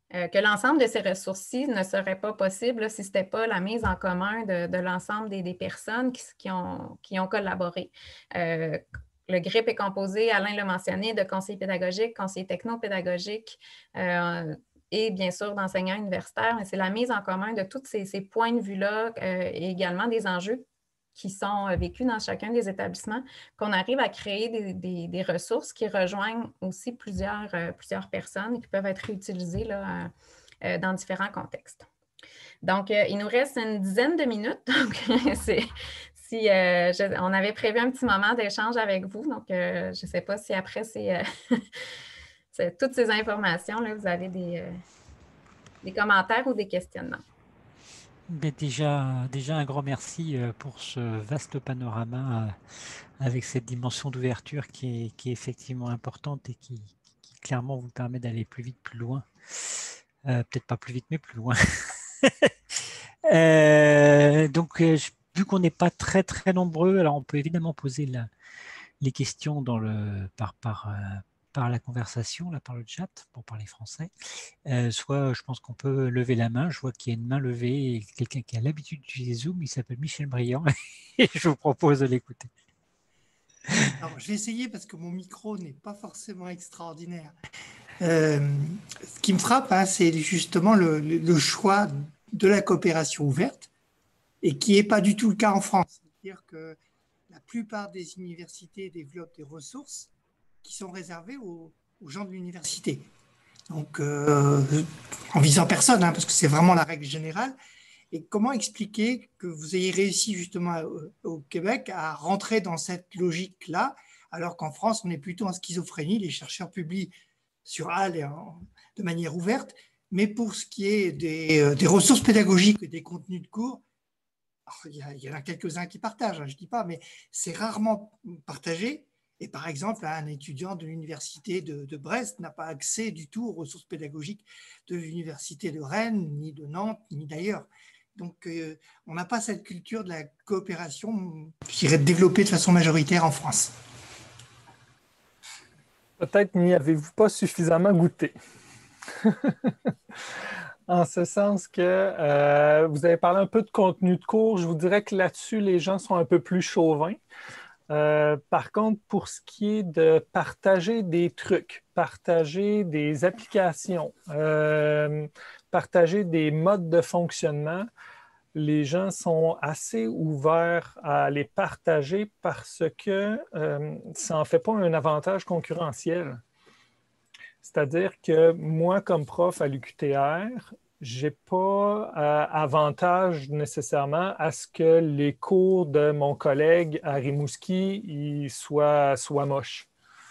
que l'ensemble de ces ressources-ci ne serait pas possible là, si ce n'était pas la mise en commun de l'ensemble des personnes qui ont collaboré. Le GRIP est composé, Alain l'a mentionné, de conseillers pédagogiques, conseillers technopédagogiques et bien sûr d'enseignants universitaires, mais c'est la mise en commun de tous ces points de vue-là et également des enjeux qui sont vécus dans chacun des établissements, qu'on arrive à créer des ressources qui rejoignent aussi plusieurs personnes et qui peuvent être réutilisées là, dans différents contextes. Donc, il nous reste une dizaine de minutes. Donc, on avait prévu un petit moment d'échange avec vous. Donc, je ne sais pas si après toutes ces informations, là, vous avez des commentaires ou des questionnements. Mais déjà un grand merci pour ce vaste panorama avec cette dimension d'ouverture qui est effectivement importante et qui clairement vous permet d'aller plus vite, plus loin. Peut-être pas plus vite, mais plus loin. Donc, vu qu'on n'est pas très très nombreux, alors on peut évidemment poser les questions par la conversation, là, par le chat, pour parler français. Soit je pense qu'on peut lever la main. Je vois qu'il y a une main levée et quelqu'un qui a l'habitude d'utiliser Zoom, il s'appelle Michel Briand et je vous propose de l'écouter. Alors, je vais essayer parce que mon micro n'est pas forcément extraordinaire. Ce qui me frappe, hein, c'est justement le choix de la coopération ouverte et qui n'est pas du tout le cas en France. C'est-à-dire que la plupart des universités développent des ressources qui sont réservées aux gens de l'université. Donc, en visant personne, hein, parce que c'est vraiment la règle générale. Et comment expliquer que vous ayez réussi justement au Québec à rentrer dans cette logique-là, alors qu'en France, on est plutôt en schizophrénie, les chercheurs publient sur HAL de manière ouverte, mais pour ce qui est des ressources pédagogiques et des contenus de cours, il y en a quelques-uns qui partagent, hein, je ne dis pas, mais c'est rarement partagé. Et par exemple, un étudiant de l'université de Brest n'a pas accès du tout aux ressources pédagogiques de l'université de Rennes, ni de Nantes, ni d'ailleurs. Donc, on n'a pas cette culture de la coopération, je dirais, développée de façon majoritaire en France. Peut-être n'y avez-vous pas suffisamment goûté. En ce sens que vous avez parlé un peu de contenu de cours. Je vous dirais que là-dessus, les gens sont un peu plus chauvins. Par contre, pour ce qui est de partager des trucs, partager des applications, partager des modes de fonctionnement, les gens sont assez ouverts à les partager parce que ça n'en fait pas un avantage concurrentiel. C'est-à-dire que moi, comme prof à l'UQTR, je n'ai pas avantage nécessairement à ce que les cours de mon collègue à Rimouski soient moches.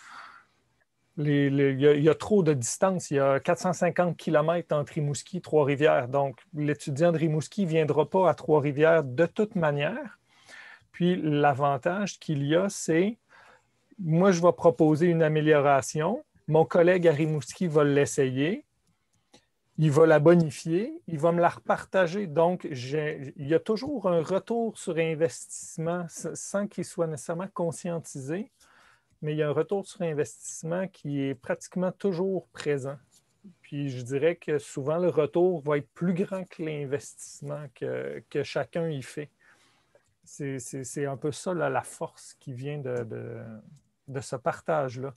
Il y a trop de distance. Il y a 450 km entre Rimouski et Trois-Rivières. Donc, l'étudiant de Rimouski ne viendra pas à Trois-Rivières de toute manière. Puis, l'avantage qu'il y a, c'est moi, je vais proposer une amélioration. Mon collègue à Rimouski va l'essayer. Il va la bonifier. Il va me la repartager. Donc, il y a toujours un retour sur investissement sans qu'il soit nécessairement conscientisé. Mais il y a un retour sur investissement qui est pratiquement toujours présent. Puis je dirais que souvent, le retour va être plus grand que l'investissement que chacun y fait. C'est un peu ça, là, la force qui vient de ce partage-là.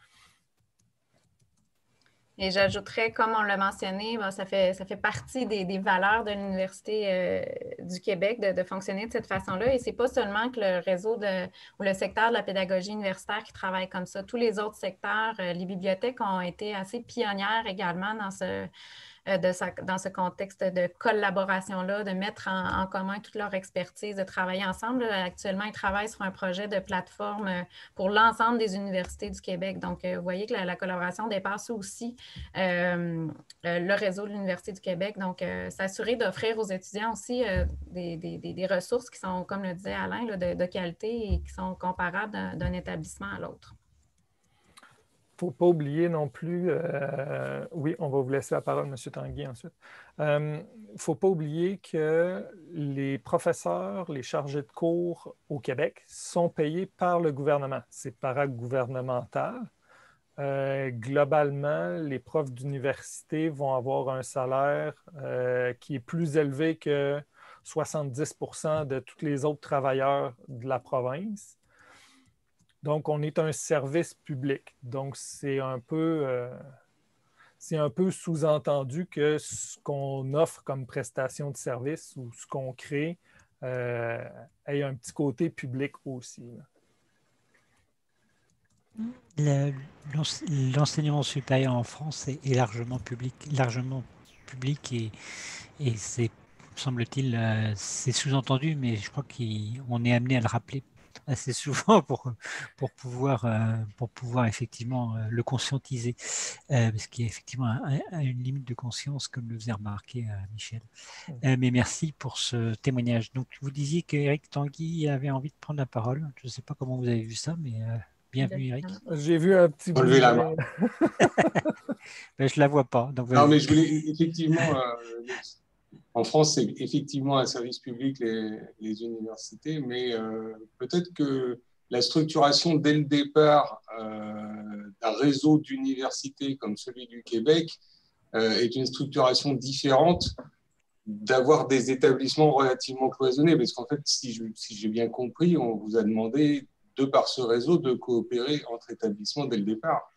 Et j'ajouterais, comme on l'a mentionné, ça fait partie des valeurs de l'Université du Québec de fonctionner de cette façon-là. Et ce n'est pas seulement que le réseau ou le secteur de la pédagogie universitaire qui travaille comme ça. Tous les autres secteurs, les bibliothèques ont été assez pionnières également dans ce contexte de collaboration-là, de mettre en commun toute leur expertise, de travailler ensemble. Actuellement, ils travaillent sur un projet de plateforme pour l'ensemble des universités du Québec. Donc, vous voyez que la collaboration dépasse aussi le réseau de l'Université du Québec. Donc, s'assurer d'offrir aux étudiants aussi des ressources qui sont, comme le disait Alain, là, de qualité et qui sont comparables d'un établissement à l'autre. Il ne faut pas oublier non plus, oui, on va vous laisser la parole, M. Tanguy, ensuite. Il ne faut pas oublier que les professeurs, les chargés de cours au Québec sont payés par le gouvernement. C'est paragouvernemental. Globalement, les profs d'université vont avoir un salaire qui est plus élevé que 70% de tous les autres travailleurs de la province. Donc, on est un service public. Donc, c'est un peu sous-entendu que ce qu'on offre comme prestation de service ou ce qu'on crée ait un petit côté public aussi. L'enseignement supérieur en France est largement public et c'est, semble-t-il, c'est sous-entendu, mais je crois qu'on est amené à le rappeler assez souvent pour pouvoir effectivement le conscientiser, parce qu'il y a effectivement une limite de conscience, comme le faisait remarquer Michel. Mais merci pour ce témoignage. Donc, vous disiez qu'Éric Tanguy avait envie de prendre la parole. Je ne sais pas comment vous avez vu ça, mais bienvenue, Éric. J'ai vu un petit bout. Lever la main. Ben, je ne la vois pas. Donc, non, mais je voulais effectivement, en France, c'est effectivement un service public, les universités, mais peut-être que la structuration dès le départ d'un réseau d'universités comme celui du Québec est une structuration différente d'avoir des établissements relativement cloisonnés, parce qu'en fait, si j'ai bien compris, on vous a demandé, de par ce réseau, de coopérer entre établissements dès le départ.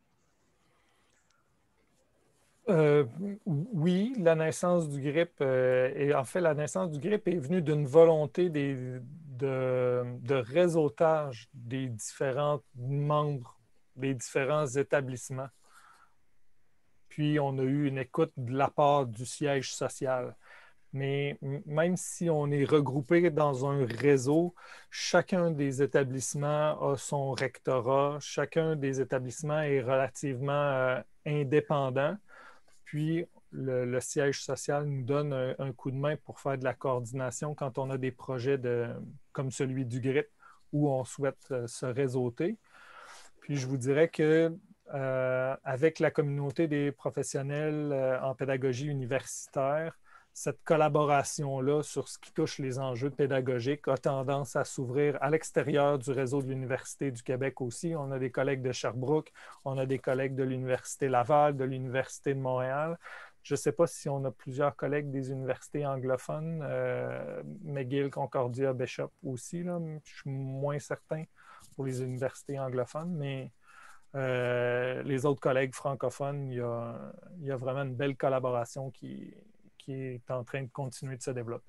Oui, la naissance du GRIP, et en fait, la naissance du GRIP est venue d'une volonté de réseautage des différents membres, des différents établissements. Puis, on a eu une écoute de la part du siège social. Mais même si on est regroupé dans un réseau, chacun des établissements a son rectorat, chacun des établissements est relativement indépendant. Puis, le siège social nous donne un coup de main pour faire de la coordination quand on a des projets comme celui du GRIP où on souhaite se réseauter. Puis, je vous dirais que avec la communauté des professionnels en pédagogie universitaire, cette collaboration-là sur ce qui touche les enjeux pédagogiques a tendance à s'ouvrir à l'extérieur du réseau de l'Université du Québec aussi. On a des collègues de Sherbrooke, on a des collègues de l'Université Laval, de l'Université de Montréal. Je ne sais pas si on a plusieurs collègues des universités anglophones, McGill, Concordia, Bishop aussi. Là. Je suis moins certain pour les universités anglophones, mais les autres collègues francophones, il y a vraiment une belle collaboration qui est en train de continuer de se développer.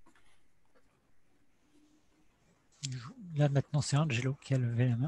Là, maintenant, c'est Angelo qui a levé la main.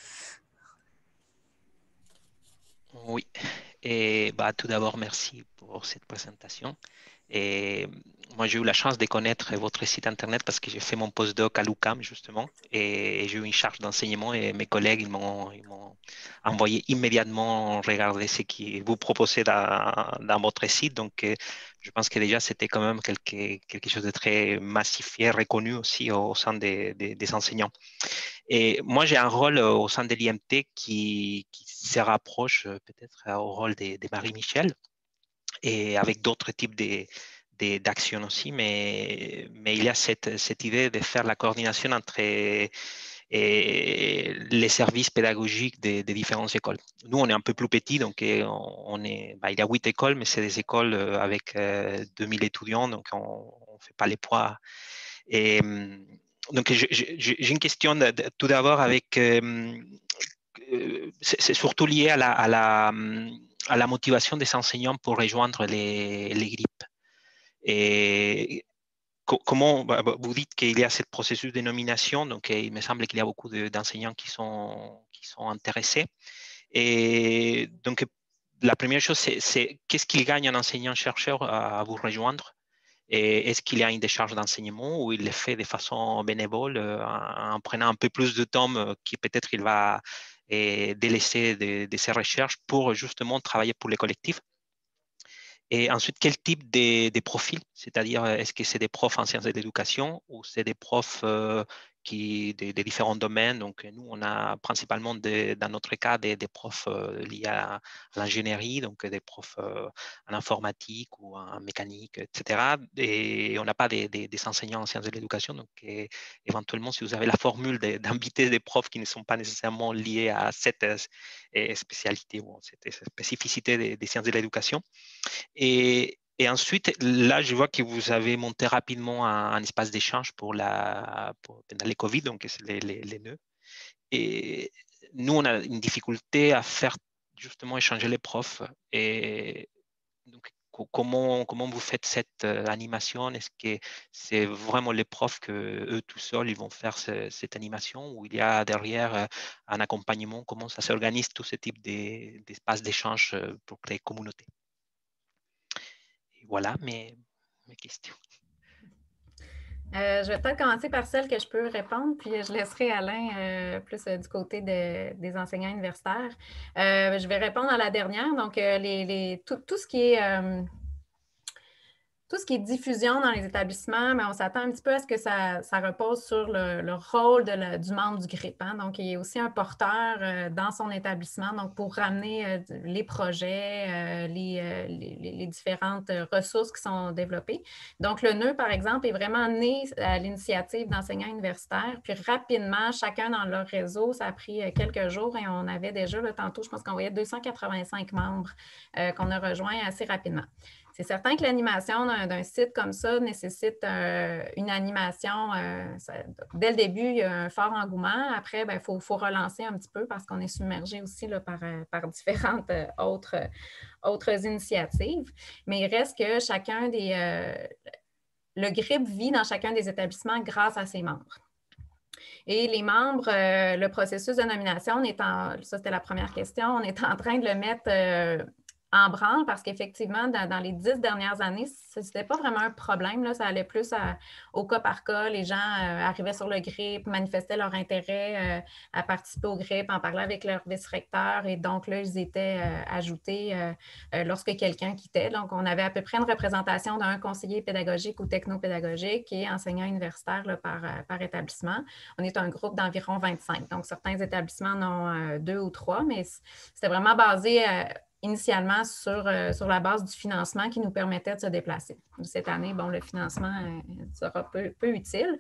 Oui, et tout d'abord, merci pour cette présentation. Et moi, j'ai eu la chance de connaître votre site internet parce que j'ai fait mon postdoc à l'UQAM, justement, et j'ai eu une charge d'enseignement et mes collègues, ils m'ont envoyé immédiatement regarder ce que vous proposez dans votre site. Donc, je pense que déjà, c'était quand même quelque chose de très massifié, reconnu aussi au sein des enseignants. Et moi, j'ai un rôle au sein de l'IMT qui se rapproche peut-être au rôle de Marie-Michel et avec d'autres types d'actions aussi, mais il y a cette idée de faire la coordination entre les services pédagogiques des différentes écoles. Nous, on est un peu plus petit, donc il y a 8 écoles, mais c'est des écoles avec 2000 étudiants, donc on ne fait pas les poids. Et donc, j'ai une question tout d'abord avec... c'est surtout lié à la motivation des enseignants pour rejoindre les GRIP. Et comment vous dites qu'il y a ce processus de nomination, donc il me semble qu'il y a beaucoup d'enseignants qui sont intéressés. Et donc, la première chose, c'est qu'est-ce qu'il gagne un enseignant-chercheur à vous rejoindre? Et est-ce qu'il y a une décharge d'enseignement ou il le fait de façon bénévole en prenant un peu plus de temps qui peut-être il va délaisser de ses recherches pour justement travailler pour les collectifs? Et ensuite, quel type de profil? C'est-à-dire, est-ce que c'est des profs en sciences de l'éducation ou c'est des profs des différents domaines. Donc, nous, on a principalement, dans notre cas, des profs liés à l'ingénierie, donc des profs en informatique ou en mécanique, etc. Et on n'a pas des enseignants en sciences de l'éducation. Donc, éventuellement, si vous avez la formule d'inviter des profs qui ne sont pas nécessairement liés à cette spécialité ou cette spécificité des sciences de l'éducation. Et ensuite, là, je vois que vous avez monté rapidement un espace d'échange pendant les Covid, donc c'est les nœuds. Et nous, on a une difficulté à faire justement échanger les profs. Et donc, comment vous faites cette animation? Est-ce que c'est vraiment les profs que eux tout seuls ils vont faire cette animation, ou il y a derrière un accompagnement? Comment ça s'organise tout ce type d'espace d'échange pour créer communauté? Et voilà mes questions. Je vais peut-être commencer par celle que je peux répondre, puis je laisserai Alain plus du côté des enseignants universitaires. Je vais répondre à la dernière. Donc, tout ce qui est tout ce qui est diffusion dans les établissements, mais on s'attend un petit peu à ce que ça repose sur le rôle du membre du GRIP. Hein? Donc, il est aussi un porteur dans son établissement, donc pour ramener les projets, les différentes ressources qui sont développées. Donc, le nœud, par exemple, est vraiment né à l'initiative d'enseignants universitaires. Puis rapidement, chacun dans leur réseau, ça a pris quelques jours et on avait déjà, là, tantôt, je pense qu'on voyait 285 membres qu'on a rejoints assez rapidement. C'est certain que l'animation d'un site comme ça nécessite une animation. Dès le début, il y a un fort engouement. Après, il faut relancer un petit peu parce qu'on est submergé aussi là, par différentes autres initiatives. Mais il reste que le GRIP vit dans chacun des établissements grâce à ses membres. Et les membres, le processus de nomination, ça c'était la première question, on est en train de le mettre en branle parce qu'effectivement, dans les 10 dernières années, ce n'était pas vraiment un problème. Là, ça allait plus au cas par cas. Les gens arrivaient sur le GRIP, manifestaient leur intérêt à participer au GRIP, en parlaient avec leur vice-recteur et donc là, ils étaient ajoutés lorsque quelqu'un quittait. Donc, on avait à peu près une représentation d'un conseiller pédagogique ou technopédagogique et enseignant universitaire là, par établissement. On est un groupe d'environ 25. Donc, certains établissements en ont 2 ou 3, mais c'était vraiment basé initialement sur la base du financement qui nous permettait de se déplacer. Cette année, bon, le financement sera peu utile.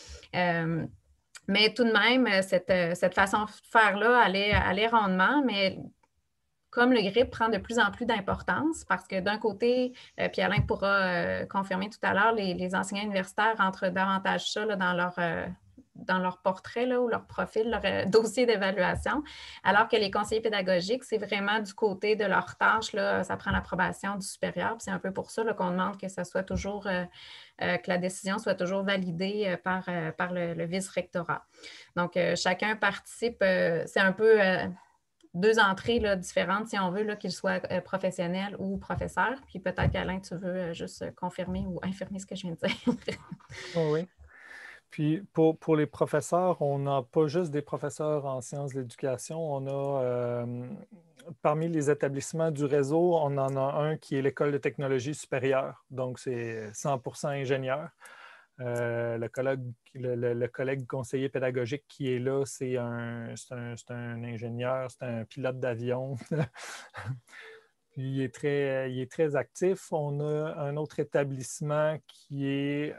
Mais tout de même, cette façon de faire-là allait rondement, mais comme le GRIP prend de plus en plus d'importance, parce que d'un côté, puis Alain pourra confirmer tout à l'heure, les enseignants universitaires rentrent davantage ça là, dans leur portrait là, ou leur profil, leur dossier d'évaluation, alors que les conseillers pédagogiques, c'est vraiment du côté de leur tâche, là, ça prend l'approbation du supérieur. C'est un peu pour ça là, qu'on demande que ça soit toujours, que la décision soit toujours validée par le vice-rectorat. Donc, chacun participe, c'est un peu deux entrées là, différentes, si on veut, là, qu'ils soient professionnels ou professeurs. Puis peut-être qu'Alain, tu veux juste confirmer ou infirmer ce que je viens de dire. Oui. Puis pour les professeurs, on n'a pas juste des professeurs en sciences de l'éducation. On a, parmi les établissements du réseau, on en a un qui est l'École de technologie supérieure. Donc, c'est 100% ingénieur. Le collègue conseiller pédagogique qui est là, c'est un ingénieur, c'est un pilote d'avion. Puis il est très actif. On a un autre établissement qui est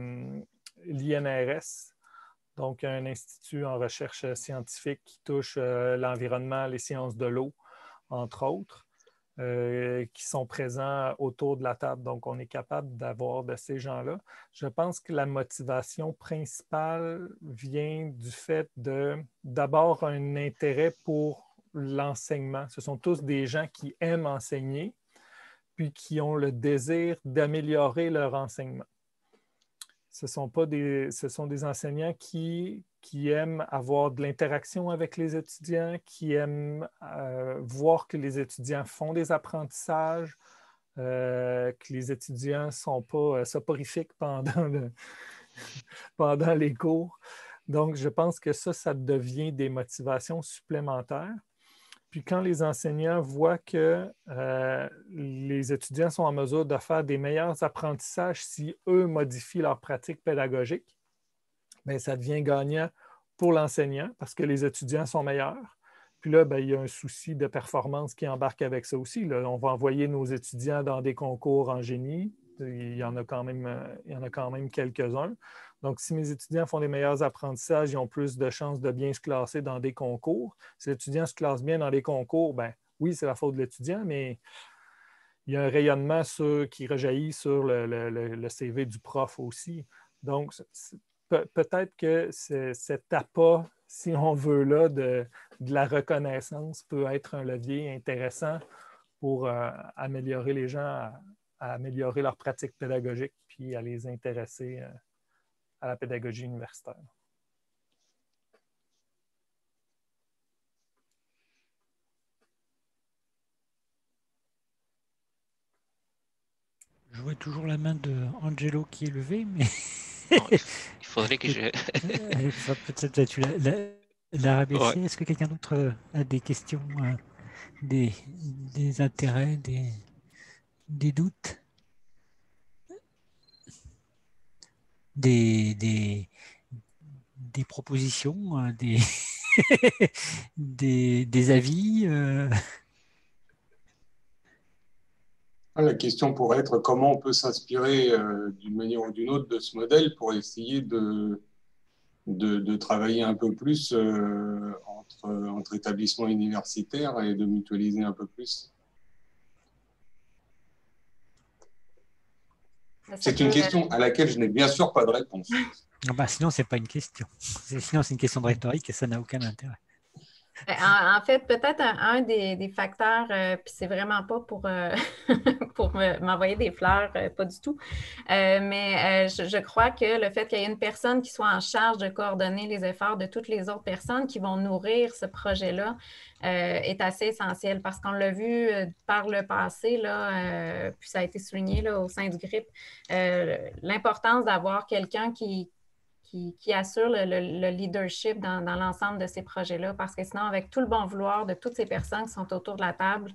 l'INRS, donc un institut en recherche scientifique qui touche l'environnement, les sciences de l'eau, entre autres, qui sont présents autour de la table. Donc, on est capable d'avoir de ces gens-là. Je pense que la motivation principale vient du fait d'abord un intérêt pour l'enseignement. Ce sont tous des gens qui aiment enseigner, puis qui ont le désir d'améliorer leur enseignement. Ce sont des enseignants qui aiment avoir de l'interaction avec les étudiants, qui aiment voir que les étudiants font des apprentissages, que les étudiants ne sont pas soporifiques pendant les cours. Donc, je pense que ça devient des motivations supplémentaires. Puis quand les enseignants voient que les étudiants sont en mesure de faire des meilleurs apprentissages si eux modifient leur pratique pédagogique, bien, ça devient gagnant pour l'enseignant parce que les étudiants sont meilleurs. Puis là, bien, il y a un souci de performance qui embarque avec ça aussi. Là. On va envoyer nos étudiants dans des concours en génie. Il y en a quand même quelques-uns. Donc, si mes étudiants font des meilleurs apprentissages, ils ont plus de chances de bien se classer dans des concours. Si l'étudiant se classe bien dans les concours, bien, oui, c'est la faute de l'étudiant, mais il y a un rayonnement qui rejaillit sur le CV du prof aussi. Donc, peut-être que cet appât, si on veut, là, de la reconnaissance peut être un levier intéressant pour améliorer les gens à améliorer leur pratique pédagogique puis à les intéresser à la pédagogie universitaire. Je vois toujours la main de Angelo qui est levée, mais Non, il faudrait que je... peut-être tu l'as rabaissé. Ouais. Est-ce que quelqu'un d'autre a des questions, des intérêts, des doutes, des propositions, des avis La question pourrait être comment on peut s'inspirer d'une manière ou d'une autre de ce modèle pour essayer de travailler un peu plus entre établissements universitaires et de mutualiser un peu plus. C'est une question à laquelle je n'ai bien sûr pas de réponse. Sinon, ce n'est pas une question. Sinon, c'est une question de rhétorique et ça n'a aucun intérêt. En fait, peut-être un des facteurs, puis c'est vraiment pas pour, pour m'envoyer des fleurs, pas du tout, mais je crois que le fait qu'il y ait une personne qui soit en charge de coordonner les efforts de toutes les autres personnes qui vont nourrir ce projet-là est assez essentiel parce qu'on l'a vu par le passé, là, puis ça a été souligné là, au sein du GRIP, l'importance d'avoir quelqu'un qui assure le leadership dans l'ensemble de ces projets-là, parce que sinon, avec tout le bon vouloir de toutes ces personnes qui sont autour de la table,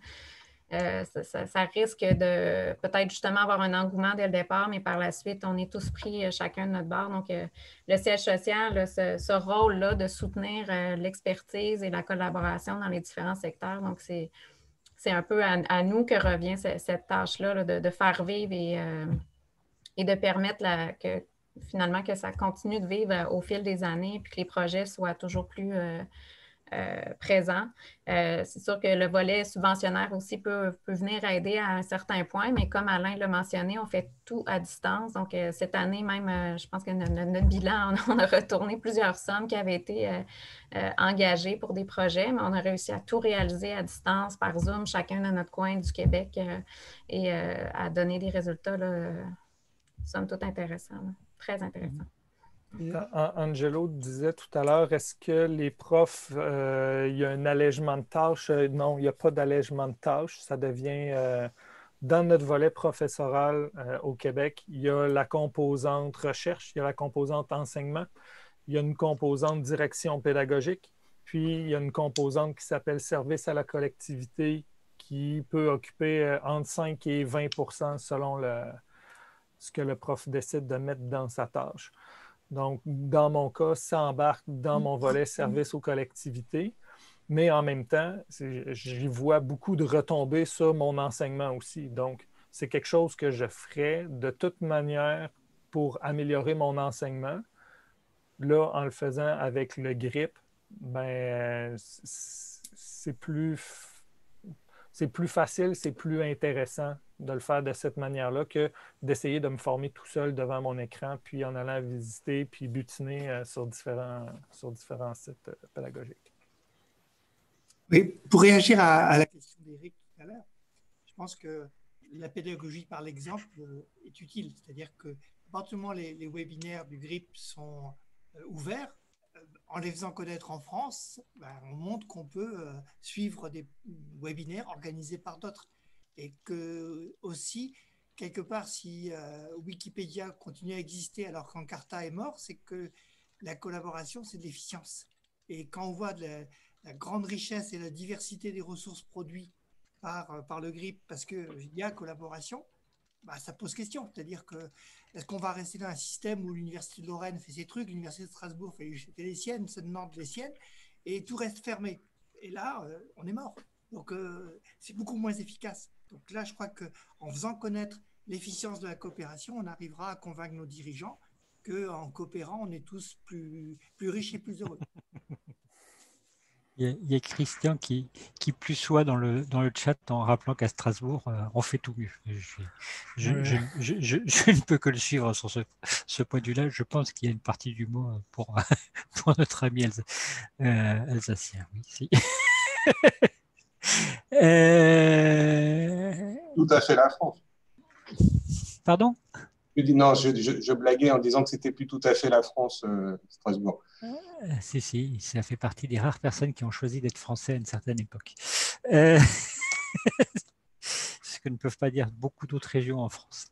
ça risque de peut-être justement avoir un engouement dès le départ, mais par la suite, on est tous pris chacun de notre bord. Donc, le siège social, là, ce rôle-là de soutenir l'expertise et la collaboration dans les différents secteurs. Donc, c'est un peu à nous que revient cette tâche-là là, de faire vivre et de permettre finalement que ça continue de vivre au fil des années puis que les projets soient toujours plus présents. C'est sûr que le volet subventionnaire aussi peut venir aider à un certain point, mais comme Alain l'a mentionné, on fait tout à distance. Donc, cette année même, je pense que notre bilan, on a retourné plusieurs sommes qui avaient été engagées pour des projets, mais on a réussi à tout réaliser à distance par Zoom, chacun dans notre coin du Québec et à donner des résultats là, somme toute intéressants. Là. Très intéressant. Angelo disait tout à l'heure, est-ce que les profs, il y a un allègement de tâches? Non, il n'y a pas d'allègement de tâches. Ça devient, dans notre volet professoral au Québec, il y a la composante recherche, il y a la composante enseignement, il y a une composante direction pédagogique, puis il y a une composante qui s'appelle service à la collectivité qui peut occuper entre 5 et 20 % selon ce que le prof décide de mettre dans sa tâche. Donc, dans mon cas, ça embarque dans mon volet service aux collectivités, mais en même temps, j'y vois beaucoup de retombées sur mon enseignement aussi. Donc, c'est quelque chose que je ferais de toute manière pour améliorer mon enseignement. Là, en le faisant avec le GRIP, ben, c'est plus facile, c'est plus intéressant de le faire de cette manière-là que d'essayer de me former tout seul devant mon écran, puis en allant visiter, puis butiner sur différents sites pédagogiques. Oui, pour réagir à la question d'Éric tout à l'heure, je pense que la pédagogie par l'exemple est utile. C'est-à-dire que à partir du moment où les webinaires du GRIP sont ouverts, en les faisant connaître en France, on montre qu'on peut suivre des webinaires organisés par d'autres. Et que aussi, quelque part, si Wikipédia continue à exister alors qu'Encarta est mort, c'est que la collaboration, c'est de l'efficience. Et quand on voit la grande richesse et la diversité des ressources produites par le GRIP, parce qu'il y a collaboration, ça pose question. C'est-à-dire que est-ce qu'on va rester dans un système où l'Université de Lorraine fait ses trucs, l'Université de Strasbourg fait les siennes, celle de Nantes les siennes, et tout reste fermé. Et là, on est mort. Donc, c'est beaucoup moins efficace. Donc là, je crois qu'en faisant connaître l'efficience de la coopération, on arrivera à convaincre nos dirigeants qu'en coopérant, on est tous plus riches et plus heureux. Il y a Christian qui plus soit dans le chat en rappelant qu'à Strasbourg, on fait tout mieux. Je ne peux que le suivre sur ce point de vue-là. Je pense qu'il y a une partie du mot pour notre ami alsacien. Oui, si. Tout à fait la France. Pardon? Non, je blaguais en disant que c'était plus tout à fait la France, Strasbourg. Si, ça fait partie des rares personnes qui ont choisi d'être français à une certaine époque. Ce que ne peuvent pas dire beaucoup d'autres régions en France.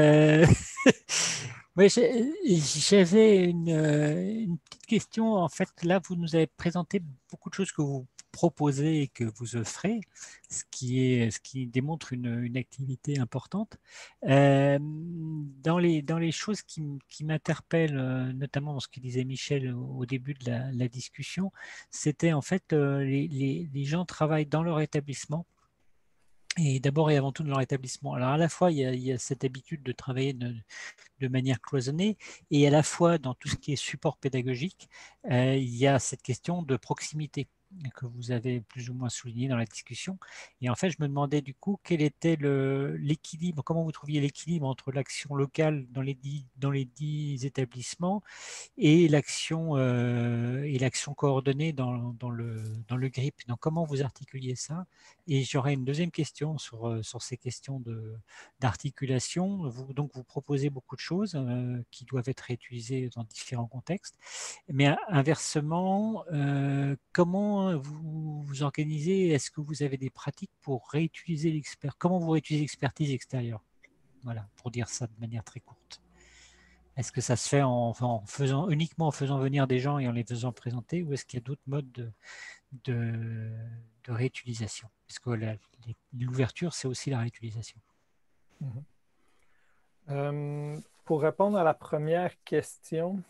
Oui, j'avais une petite question. En fait, là, vous nous avez présenté beaucoup de choses que vous proposez et que vous offrez, ce qui démontre une activité importante. Dans les choses qui m'interpellent, notamment dans ce que disait Michel au début de la discussion, c'était en fait les gens travaillent dans leur établissement. Et d'abord et avant tout dans leur établissement. Alors à la fois, il y a cette habitude de travailler de manière cloisonnée et à la fois dans tout ce qui est support pédagogique, il y a cette question de proximité que vous avez plus ou moins souligné dans la discussion. Et en fait, je me demandais du coup quel était l'équilibre, comment vous trouviez l'équilibre entre l'action locale dans les 10 établissements et l'action coordonnée dans le GRIP. Donc, comment vous articuliez ça? Et j'aurais une deuxième question sur ces questions d'articulation. Donc, vous proposez beaucoup de choses qui doivent être réutilisées dans différents contextes. Mais inversement, comment vous organisez? Est-ce que vous avez des pratiques pour réutiliser l'expert? Comment vous réutilisez l'expertise extérieure? Voilà, pour dire ça de manière très courte. Est-ce que ça se fait uniquement en faisant venir des gens et en les faisant présenter, ou est-ce qu'il y a d'autres modes de réutilisation? Parce que l'ouverture, c'est aussi la réutilisation. Pour répondre à la première question,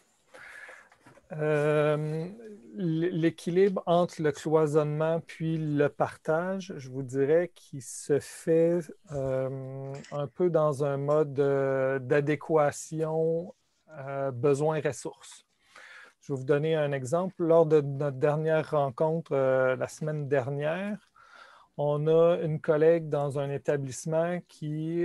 l'équilibre entre le cloisonnement puis le partage, je vous dirais qu'il se fait un peu dans un mode d'adéquation besoins-ressources. Je vais vous donner un exemple. Lors de notre dernière rencontre la semaine dernière, on a une collègue dans un établissement qui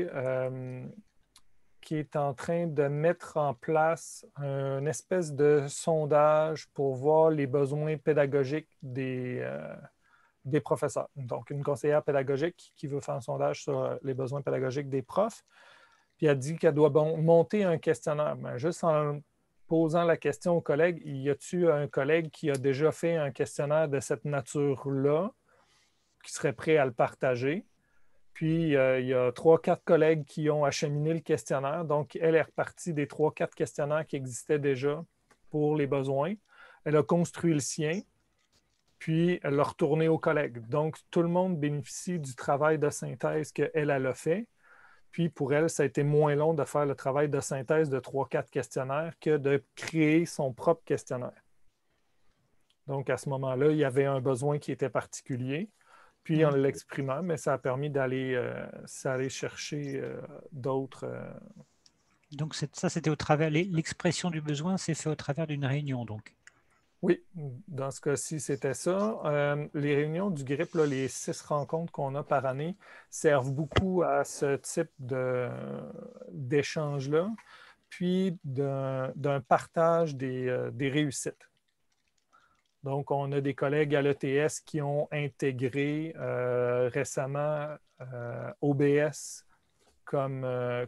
est en train de mettre en place une espèce de sondage pour voir les besoins pédagogiques des professeurs. Donc, une conseillère pédagogique qui veut faire un sondage sur les besoins pédagogiques des profs. Puis elle dit qu'elle doit monter un questionnaire. Mais juste en posant la question aux collègues, y a-t-il un collègue qui a déjà fait un questionnaire de cette nature-là, qui serait prêt à le partager? Puis, il y a 3-4 collègues qui ont acheminé le questionnaire. Donc, elle est repartie des 3-4 questionnaires qui existaient déjà pour les besoins. Elle a construit le sien, puis elle l'a retourné aux collègues. Donc, tout le monde bénéficie du travail de synthèse qu'elle a fait. Puis, pour elle, ça a été moins long de faire le travail de synthèse de 3-4 questionnaires que de créer son propre questionnaire. Donc, à ce moment-là, il y avait un besoin qui était particulier. Puis en l'exprimant, mais ça a permis d'aller chercher d'autres. Donc ça, c'était au travers, l'expression du besoin, c'est fait au travers d'une réunion, donc. Oui, dans ce cas-ci, c'était ça. Les réunions du GRIP, là, les 6 rencontres qu'on a par année, servent beaucoup à ce type d'échange-là, puis d'un partage des réussites. Donc, on a des collègues à l'ETS qui ont intégré récemment OBS comme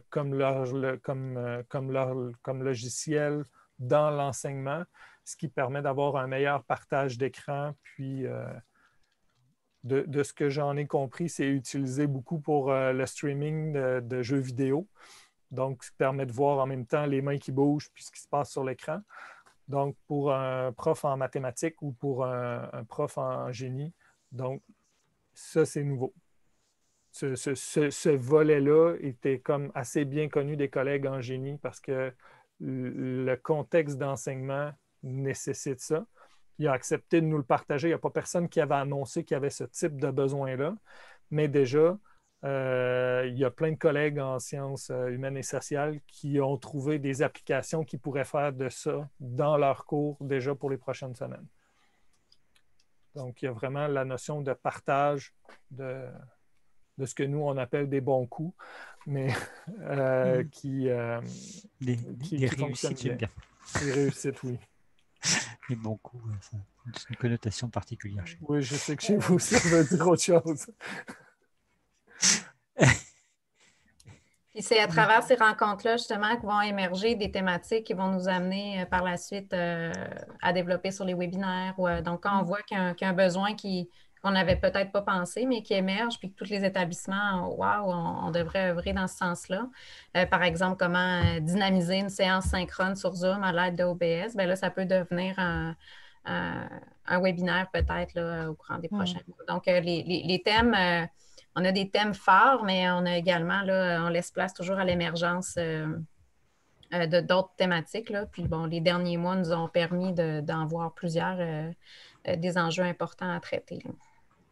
logiciel dans l'enseignement, ce qui permet d'avoir un meilleur partage d'écran. Puis, de ce que j'en ai compris, c'est utilisé beaucoup pour le streaming de jeux vidéo. Donc, ça permet de voir en même temps les mains qui bougent puis ce qui se passe sur l'écran. Donc, pour un prof en mathématiques ou pour un prof en génie. Donc, ça, c'est nouveau. ce volet-là était comme assez bien connu des collègues en génie parce que le contexte d'enseignement nécessite ça. Il a accepté de nous le partager. Il n'y a pas personne qui avait annoncé qu'il y avait ce type de besoin-là, mais déjà, il y a plein de collègues en sciences humaines et sociales qui ont trouvé des applications qui pourraient faire de ça dans leurs cours déjà pour les prochaines semaines. Donc, il y a vraiment la notion de partage de ce que nous, on appelle des bons coups, mais qui fonctionnent bien. Des réussites, oui. Les bons coups, c'est une connotation particulière. Oui, je sais que chez vous, ça veut dire autre chose. Puis c'est à travers ces rencontres-là, justement, que vont émerger des thématiques qui vont nous amener par la suite à développer sur les webinaires. Donc, quand on voit qu'il y a un besoin qu'on n'avait peut-être pas pensé, mais qui émerge, puis que tous les établissements, wow, on devrait œuvrer dans ce sens-là. Par exemple, comment dynamiser une séance synchrone sur Zoom à l'aide d'OBS, bien là, ça peut devenir un webinaire peut-être au courant des prochains mois. Donc, les thèmes... on a des thèmes forts, mais on a également, là, on laisse place toujours à l'émergence de d'autres thématiques. Là. Puis bon, les derniers mois nous ont permis d'en voir plusieurs des enjeux importants à traiter. Là.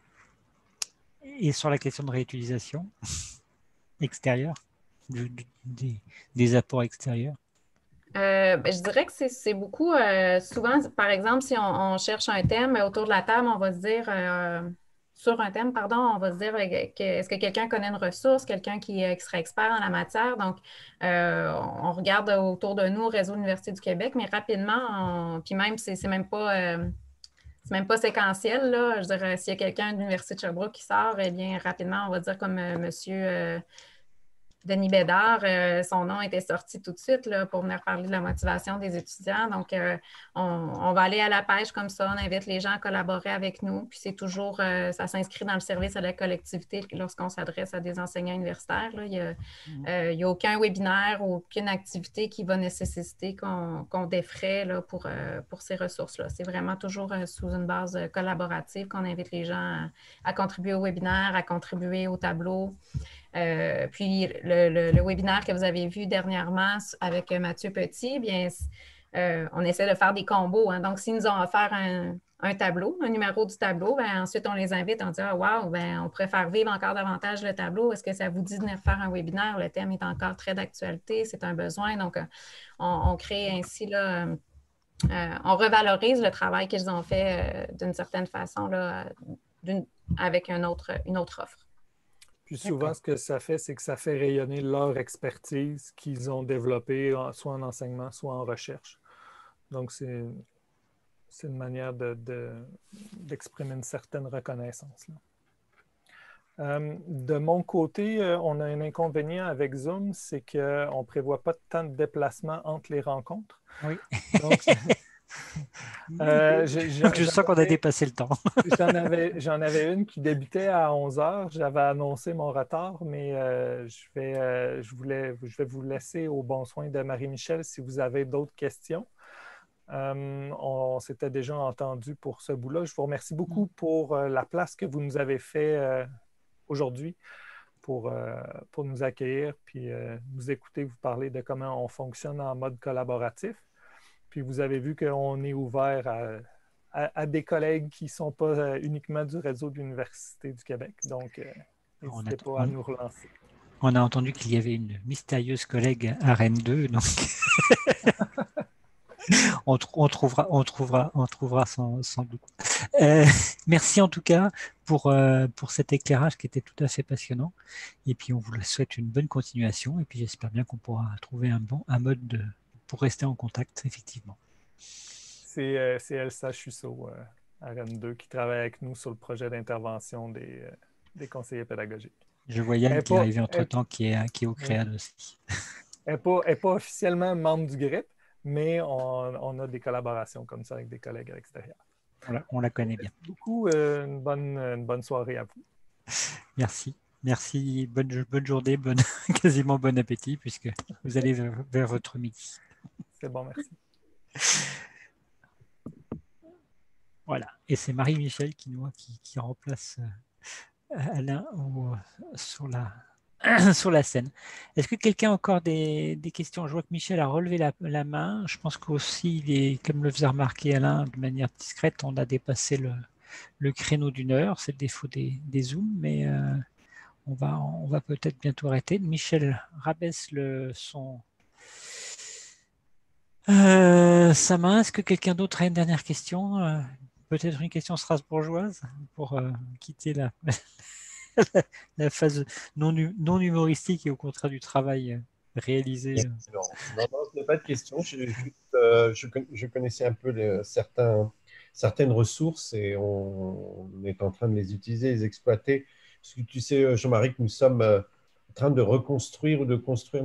Et sur la question de réutilisation extérieure, des apports extérieurs? Je dirais que c'est beaucoup, souvent, par exemple, si on cherche un thème autour de la table, on va se dire... sur un thème, pardon, on va se dire est-ce que quelqu'un connaît une ressource, quelqu'un qui serait expert en la matière. Donc, on regarde autour de nous au réseau de l'Université du Québec, mais rapidement, puis même, c'est même pas séquentiel. Là. Je dirais, s'il y a quelqu'un de l'Université de Sherbrooke qui sort, eh bien, rapidement, on va dire comme monsieur Denis Bédard, son nom était sorti tout de suite là, pour venir parler de la motivation des étudiants. Donc, on va aller à la pêche comme ça. On invite les gens à collaborer avec nous. Puis, c'est toujours, ça s'inscrit dans le service à la collectivité lorsqu'on s'adresse à des enseignants universitaires. Là. Il n'y a aucun webinaire ou aucune activité qui va nécessiter qu'on défraie là, pour ces ressources-là. C'est vraiment toujours sous une base collaborative qu'on invite les gens à contribuer au webinaire, à contribuer au tableau. Puis le webinaire que vous avez vu dernièrement avec Mathieu Petit, bien, on essaie de faire des combos. Hein. Donc, s'ils nous ont offert un tableau, un numéro du tableau, bien, ensuite on les invite, on dit « Ah, wow, bien, on pourrait faire vivre encore davantage le tableau. Est-ce que ça vous dit de venir faire un webinaire? Le thème est encore très d'actualité, c'est un besoin. » Donc, on crée ainsi, là, on revalorise le travail qu'ils ont fait d'une certaine façon là, avec une autre offre. Puis souvent, ce que ça fait, c'est que ça fait rayonner leur expertise qu'ils ont développée, soit en enseignement, soit en recherche. Donc, c'est une manière d'exprimer une certaine reconnaissance. Là. De mon côté, on a un inconvénient avec Zoom, c'est qu'on ne prévoit pas tant de déplacements entre les rencontres. Oui. Donc, je sens qu'on a dépassé le temps. J'en avais une qui débutait à 11 h. J'avais annoncé mon retard, mais je vais vous laisser au bon soin de Marie-Michel si vous avez d'autres questions. On s'était déjà entendu pour ce bout-là. Je vous remercie beaucoup pour la place que vous nous avez fait aujourd'hui pour nous accueillir puis nous écouter vous parler de comment on fonctionne en mode collaboratif. Puis vous avez vu qu'on est ouvert à des collègues qui ne sont pas uniquement du réseau de l'Université du Québec. Donc, n'hésitez pas à nous relancer. On a entendu qu'il y avait une mystérieuse collègue à Rennes 2, donc on trouvera sans doute. Merci en tout cas pour cet éclairage qui était tout à fait passionnant. Et puis on vous souhaite une bonne continuation. Et puis j'espère bien qu'on pourra trouver un mode pour rester en contact, effectivement. C'est Elsa Chusseau à Rennes 2 qui travaille avec nous sur le projet d'intervention des conseillers pédagogiques. Je vois Yann qui est arrivé entre-temps, qui est au CREAD aussi. Elle n'est pas officiellement membre du GRIP, mais on a des collaborations comme ça avec des collègues à l'extérieur. On la connaît bien. Beaucoup, une bonne soirée à vous. Merci. Merci. Bonne journée, quasiment bon appétit, puisque vous allez vers votre midi. C'est bon, merci. Voilà. Et c'est Marie-Michel qui remplace Alain, sur la scène. Est-ce que quelqu'un a encore des questions? Je vois que Michel a relevé la main. Je pense qu'aussi, comme le faisait remarquer Alain, de manière discrète, on a dépassé le créneau d'une heure. C'est le défaut des Zooms, mais on va peut-être bientôt arrêter. Michel rabaisse sa main. Est-ce que quelqu'un d'autre a une dernière question? Peut-être une question strasbourgeoise pour quitter la phase non humoristique et au contraire du travail réalisé. Non, je n'ai pas de questions. Je connaissais un peu certaines ressources et on est en train de les utiliser, les exploiter. Parce que tu sais, Jean-Marie, que nous sommes en train de reconstruire ou de construire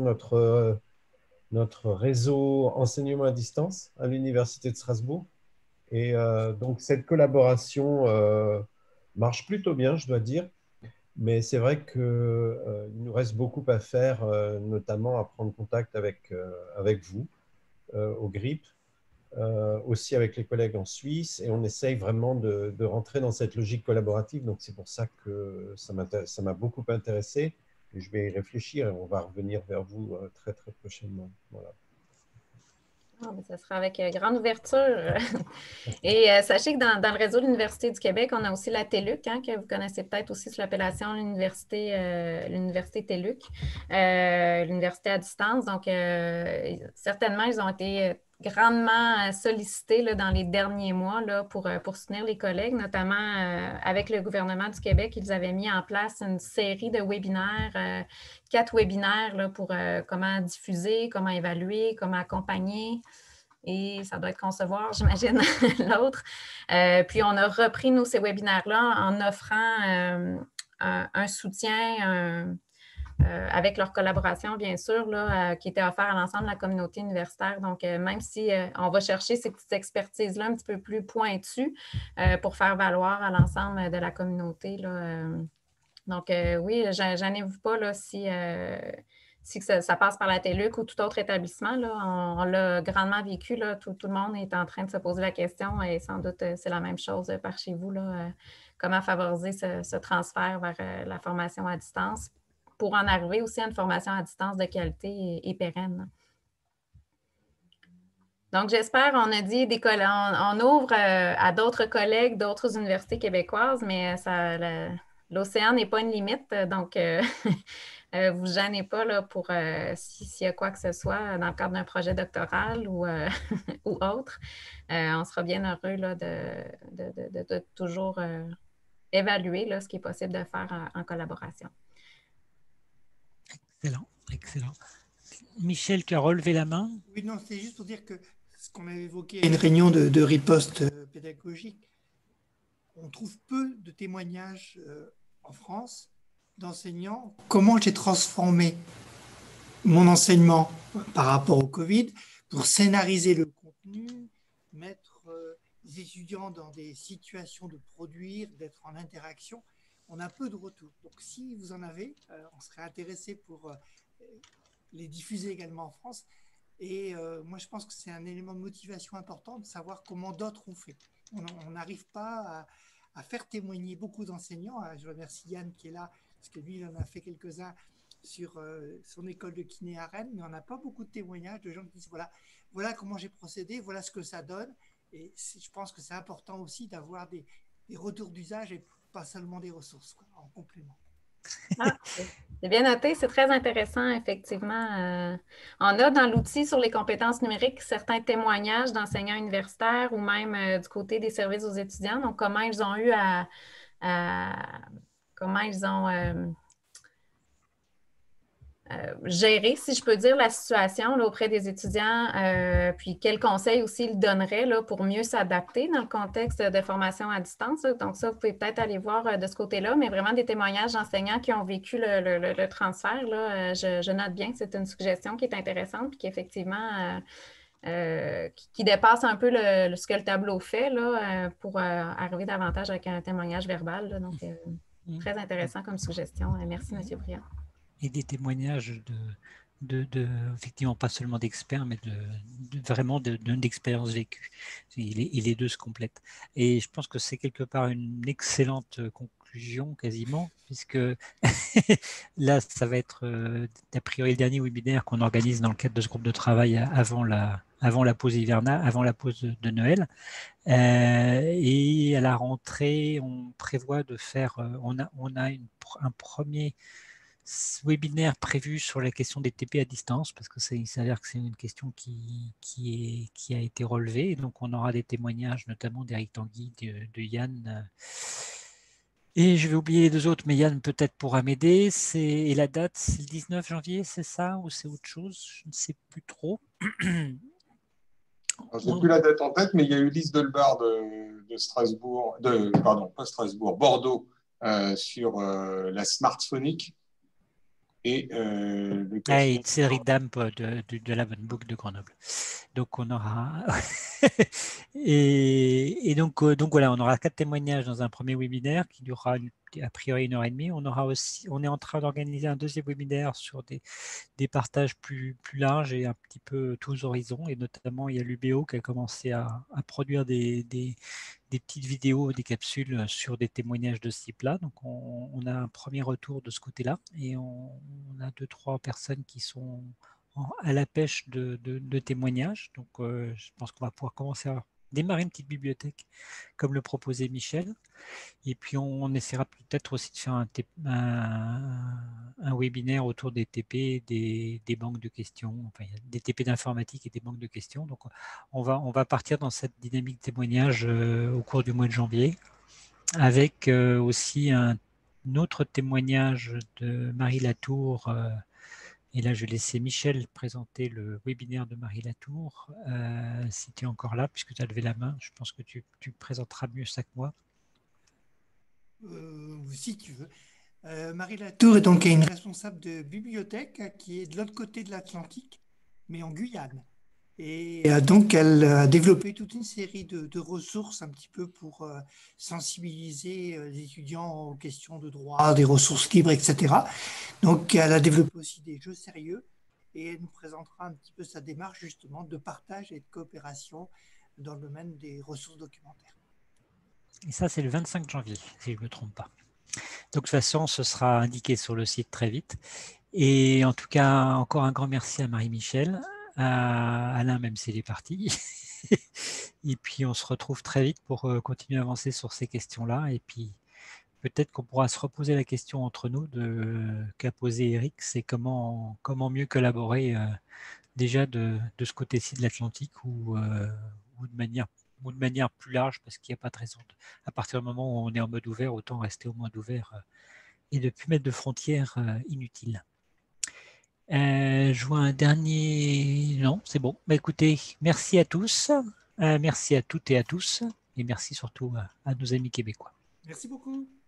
notre réseau enseignement à distance à l'Université de Strasbourg. Et donc, cette collaboration marche plutôt bien, je dois dire. Mais c'est vrai qu'il nous reste beaucoup à faire, notamment à prendre contact avec vous au GRIP, aussi avec les collègues en Suisse. Et on essaye vraiment de rentrer dans cette logique collaborative. Donc, c'est pour ça que ça m'a beaucoup intéressé. Et je vais y réfléchir et on va revenir vers vous très, très prochainement. Voilà. Ça sera avec grande ouverture. Et sachez que dans le réseau de l'Université du Québec, on a aussi la TELUC, que vous connaissez peut-être aussi sous l'appellation l'Université TELUC, l'Université à distance. Donc, certainement, ils ont été grandement sollicités là, dans les derniers mois là, pour soutenir les collègues, notamment avec le gouvernement du Québec. Ils avaient mis en place une série de webinaires, 4 webinaires là, pour comment diffuser, comment évaluer, comment accompagner. Et ça doit être concevoir, j'imagine, l'autre. Puis, on a repris, nous, ces webinaires-là en offrant un soutien avec leur collaboration, bien sûr, là, qui était offert à l'ensemble de la communauté universitaire. Donc, même si on va chercher ces petites expertises-là un petit peu plus pointues pour faire valoir à l'ensemble de la communauté. Là, donc, oui, gênez-vous pas là, si ça passe par la TELUC ou tout autre établissement. Là, on l'a grandement vécu. Là, tout le monde est en train de se poser la question et sans doute c'est la même chose par chez vous. Là, comment favoriser ce transfert vers la formation à distance pour en arriver aussi à une formation à distance de qualité et pérenne. Donc, j'espère, on a dit, on ouvre à d'autres collègues, d'autres universités québécoises, mais l'océan n'est pas une limite, donc vous ne gênez pas là, pour s'il y a quoi que ce soit dans le cadre d'un projet doctoral ou, ou autre. On sera bien heureux là, de toujours évaluer là, ce qui est possible de faire en collaboration. Excellent, excellent. Michel, tu as relevé la main? Oui, non, c'est juste pour dire que ce qu'on avait évoqué à une réunion de riposte pédagogique, on trouve peu de témoignages en France d'enseignants. Comment j'ai transformé mon enseignement par rapport au Covid pour scénariser le contenu, mettre les étudiants dans des situations de produire, d'être en interaction. On a peu de retours. Donc, si vous en avez, on serait intéressé pour les diffuser également en France. Et moi, je pense que c'est un élément de motivation important de savoir comment d'autres ont fait. On n'arrive pas à faire témoigner beaucoup d'enseignants. Je remercie Yann qui est là, parce que lui, il en a fait quelques-uns sur son école de kiné à Rennes, mais on n'a pas beaucoup de témoignages de gens qui disent voilà comment j'ai procédé, voilà ce que ça donne. Et je pense que c'est important aussi d'avoir des retours d'usage et pas seulement des ressources, en complément. Ah, c'est bien noté, c'est très intéressant, effectivement. On a dans l'outil sur les compétences numériques certains témoignages d'enseignants universitaires ou même du côté des services aux étudiants. Donc, comment ils ont eu comment ils ont gérer, si je peux dire, la situation là, auprès des étudiants, puis quels conseils aussi ils donneraient là, pour mieux s'adapter dans le contexte de formation à distance. Donc ça, vous pouvez peut-être aller voir de ce côté-là, mais vraiment des témoignages d'enseignants qui ont vécu le transfert. Là, je note bien que c'est une suggestion qui est intéressante puis qui effectivement qui dépasse un peu ce que le tableau fait là, pour arriver davantage avec un témoignage verbal. Là. Donc, très intéressant comme suggestion. Merci, M. Briand. Et des témoignages effectivement pas seulement d'experts, mais vraiment d'expériences vécues. Et les deux se complètent. Et je pense que c'est quelque part une excellente conclusion quasiment, puisque là, ça va être a priori le dernier webinaire qu'on organise dans le cadre de ce groupe de travail avant la pause hivernale, avant la pause de Noël. Et à la rentrée, on prévoit de faire, on a un premier webinaire prévu sur la question des TP à distance, parce que il s'avère que c'est une question qui a été relevée. Et donc, on aura des témoignages, notamment d'Éric Tanguy, de Yann. Et je vais oublier les deux autres, mais Yann peut-être pourra m'aider. Et la date, c'est le 19 janvier, c'est ça? Ou c'est autre chose? Je ne sais plus trop. Je n'ai plus la date en tête, mais il y a eu Lise Delbar de Strasbourg, pardon, pas Strasbourg, Bordeaux, sur la smartphonique. Et Thierry Damp de la Bonne Boucle de Grenoble. Donc on aura et donc voilà, on aura 4 témoignages dans un premier webinaire qui durera a priori 1h30. On est en train d'organiser un deuxième webinaire sur des partages plus larges et un petit peu tous horizons, et notamment il y a l'UBO qui a commencé à produire des petites vidéos, des capsules sur des témoignages de ce type-là. Donc, on a un premier retour de ce côté-là, et on a 2-3 personnes qui sont à la pêche de témoignages. Donc, je pense qu'on va pouvoir commencer à démarrer une petite bibliothèque, comme le proposait Michel. Et puis, on essaiera peut-être aussi de faire un webinaire autour des TP, des banques de questions, enfin, des TP d'informatique et des banques de questions. Donc, on va partir dans cette dynamique témoignage au cours du mois de janvier, avec aussi un autre témoignage de Marie Latour. Et là, je vais laisser Michel présenter le webinaire de Marie Latour. Si tu es encore là, puisque tu as levé la main, je pense que tu présenteras mieux ça que moi. Si tu veux. Marie Latour est donc une responsable de bibliothèque qui est de l'autre côté de l'Atlantique, mais en Guyane. Et donc, elle a développé toute une série de ressources un petit peu pour sensibiliser les étudiants aux questions de droit, des ressources libres, etc. Donc, elle a développé aussi des jeux sérieux, et elle nous présentera un petit peu sa démarche justement de partage et de coopération dans le domaine des ressources documentaires. Et ça, c'est le 25 janvier, si je ne me trompe pas. Donc, de toute façon, ce sera indiqué sur le site très vite. Et en tout cas, encore un grand merci à Marie-Michel, à Alain, même s'il est parti. Et puis, on se retrouve très vite pour continuer à avancer sur ces questions-là. Et puis, peut-être qu'on pourra se reposer la question entre nous qu'a posé Eric, c'est comment mieux collaborer déjà de ce côté-ci de l'Atlantique ou de manière plus large, parce qu'il n'y a pas de raison. À partir du moment où on est en mode ouvert, autant rester au mode ouvert et de ne plus mettre de frontières inutiles. Je vois un dernier... Non, c'est bon. Bah, écoutez, merci à tous, merci à toutes et à tous, et merci surtout à nos amis québécois. Merci beaucoup.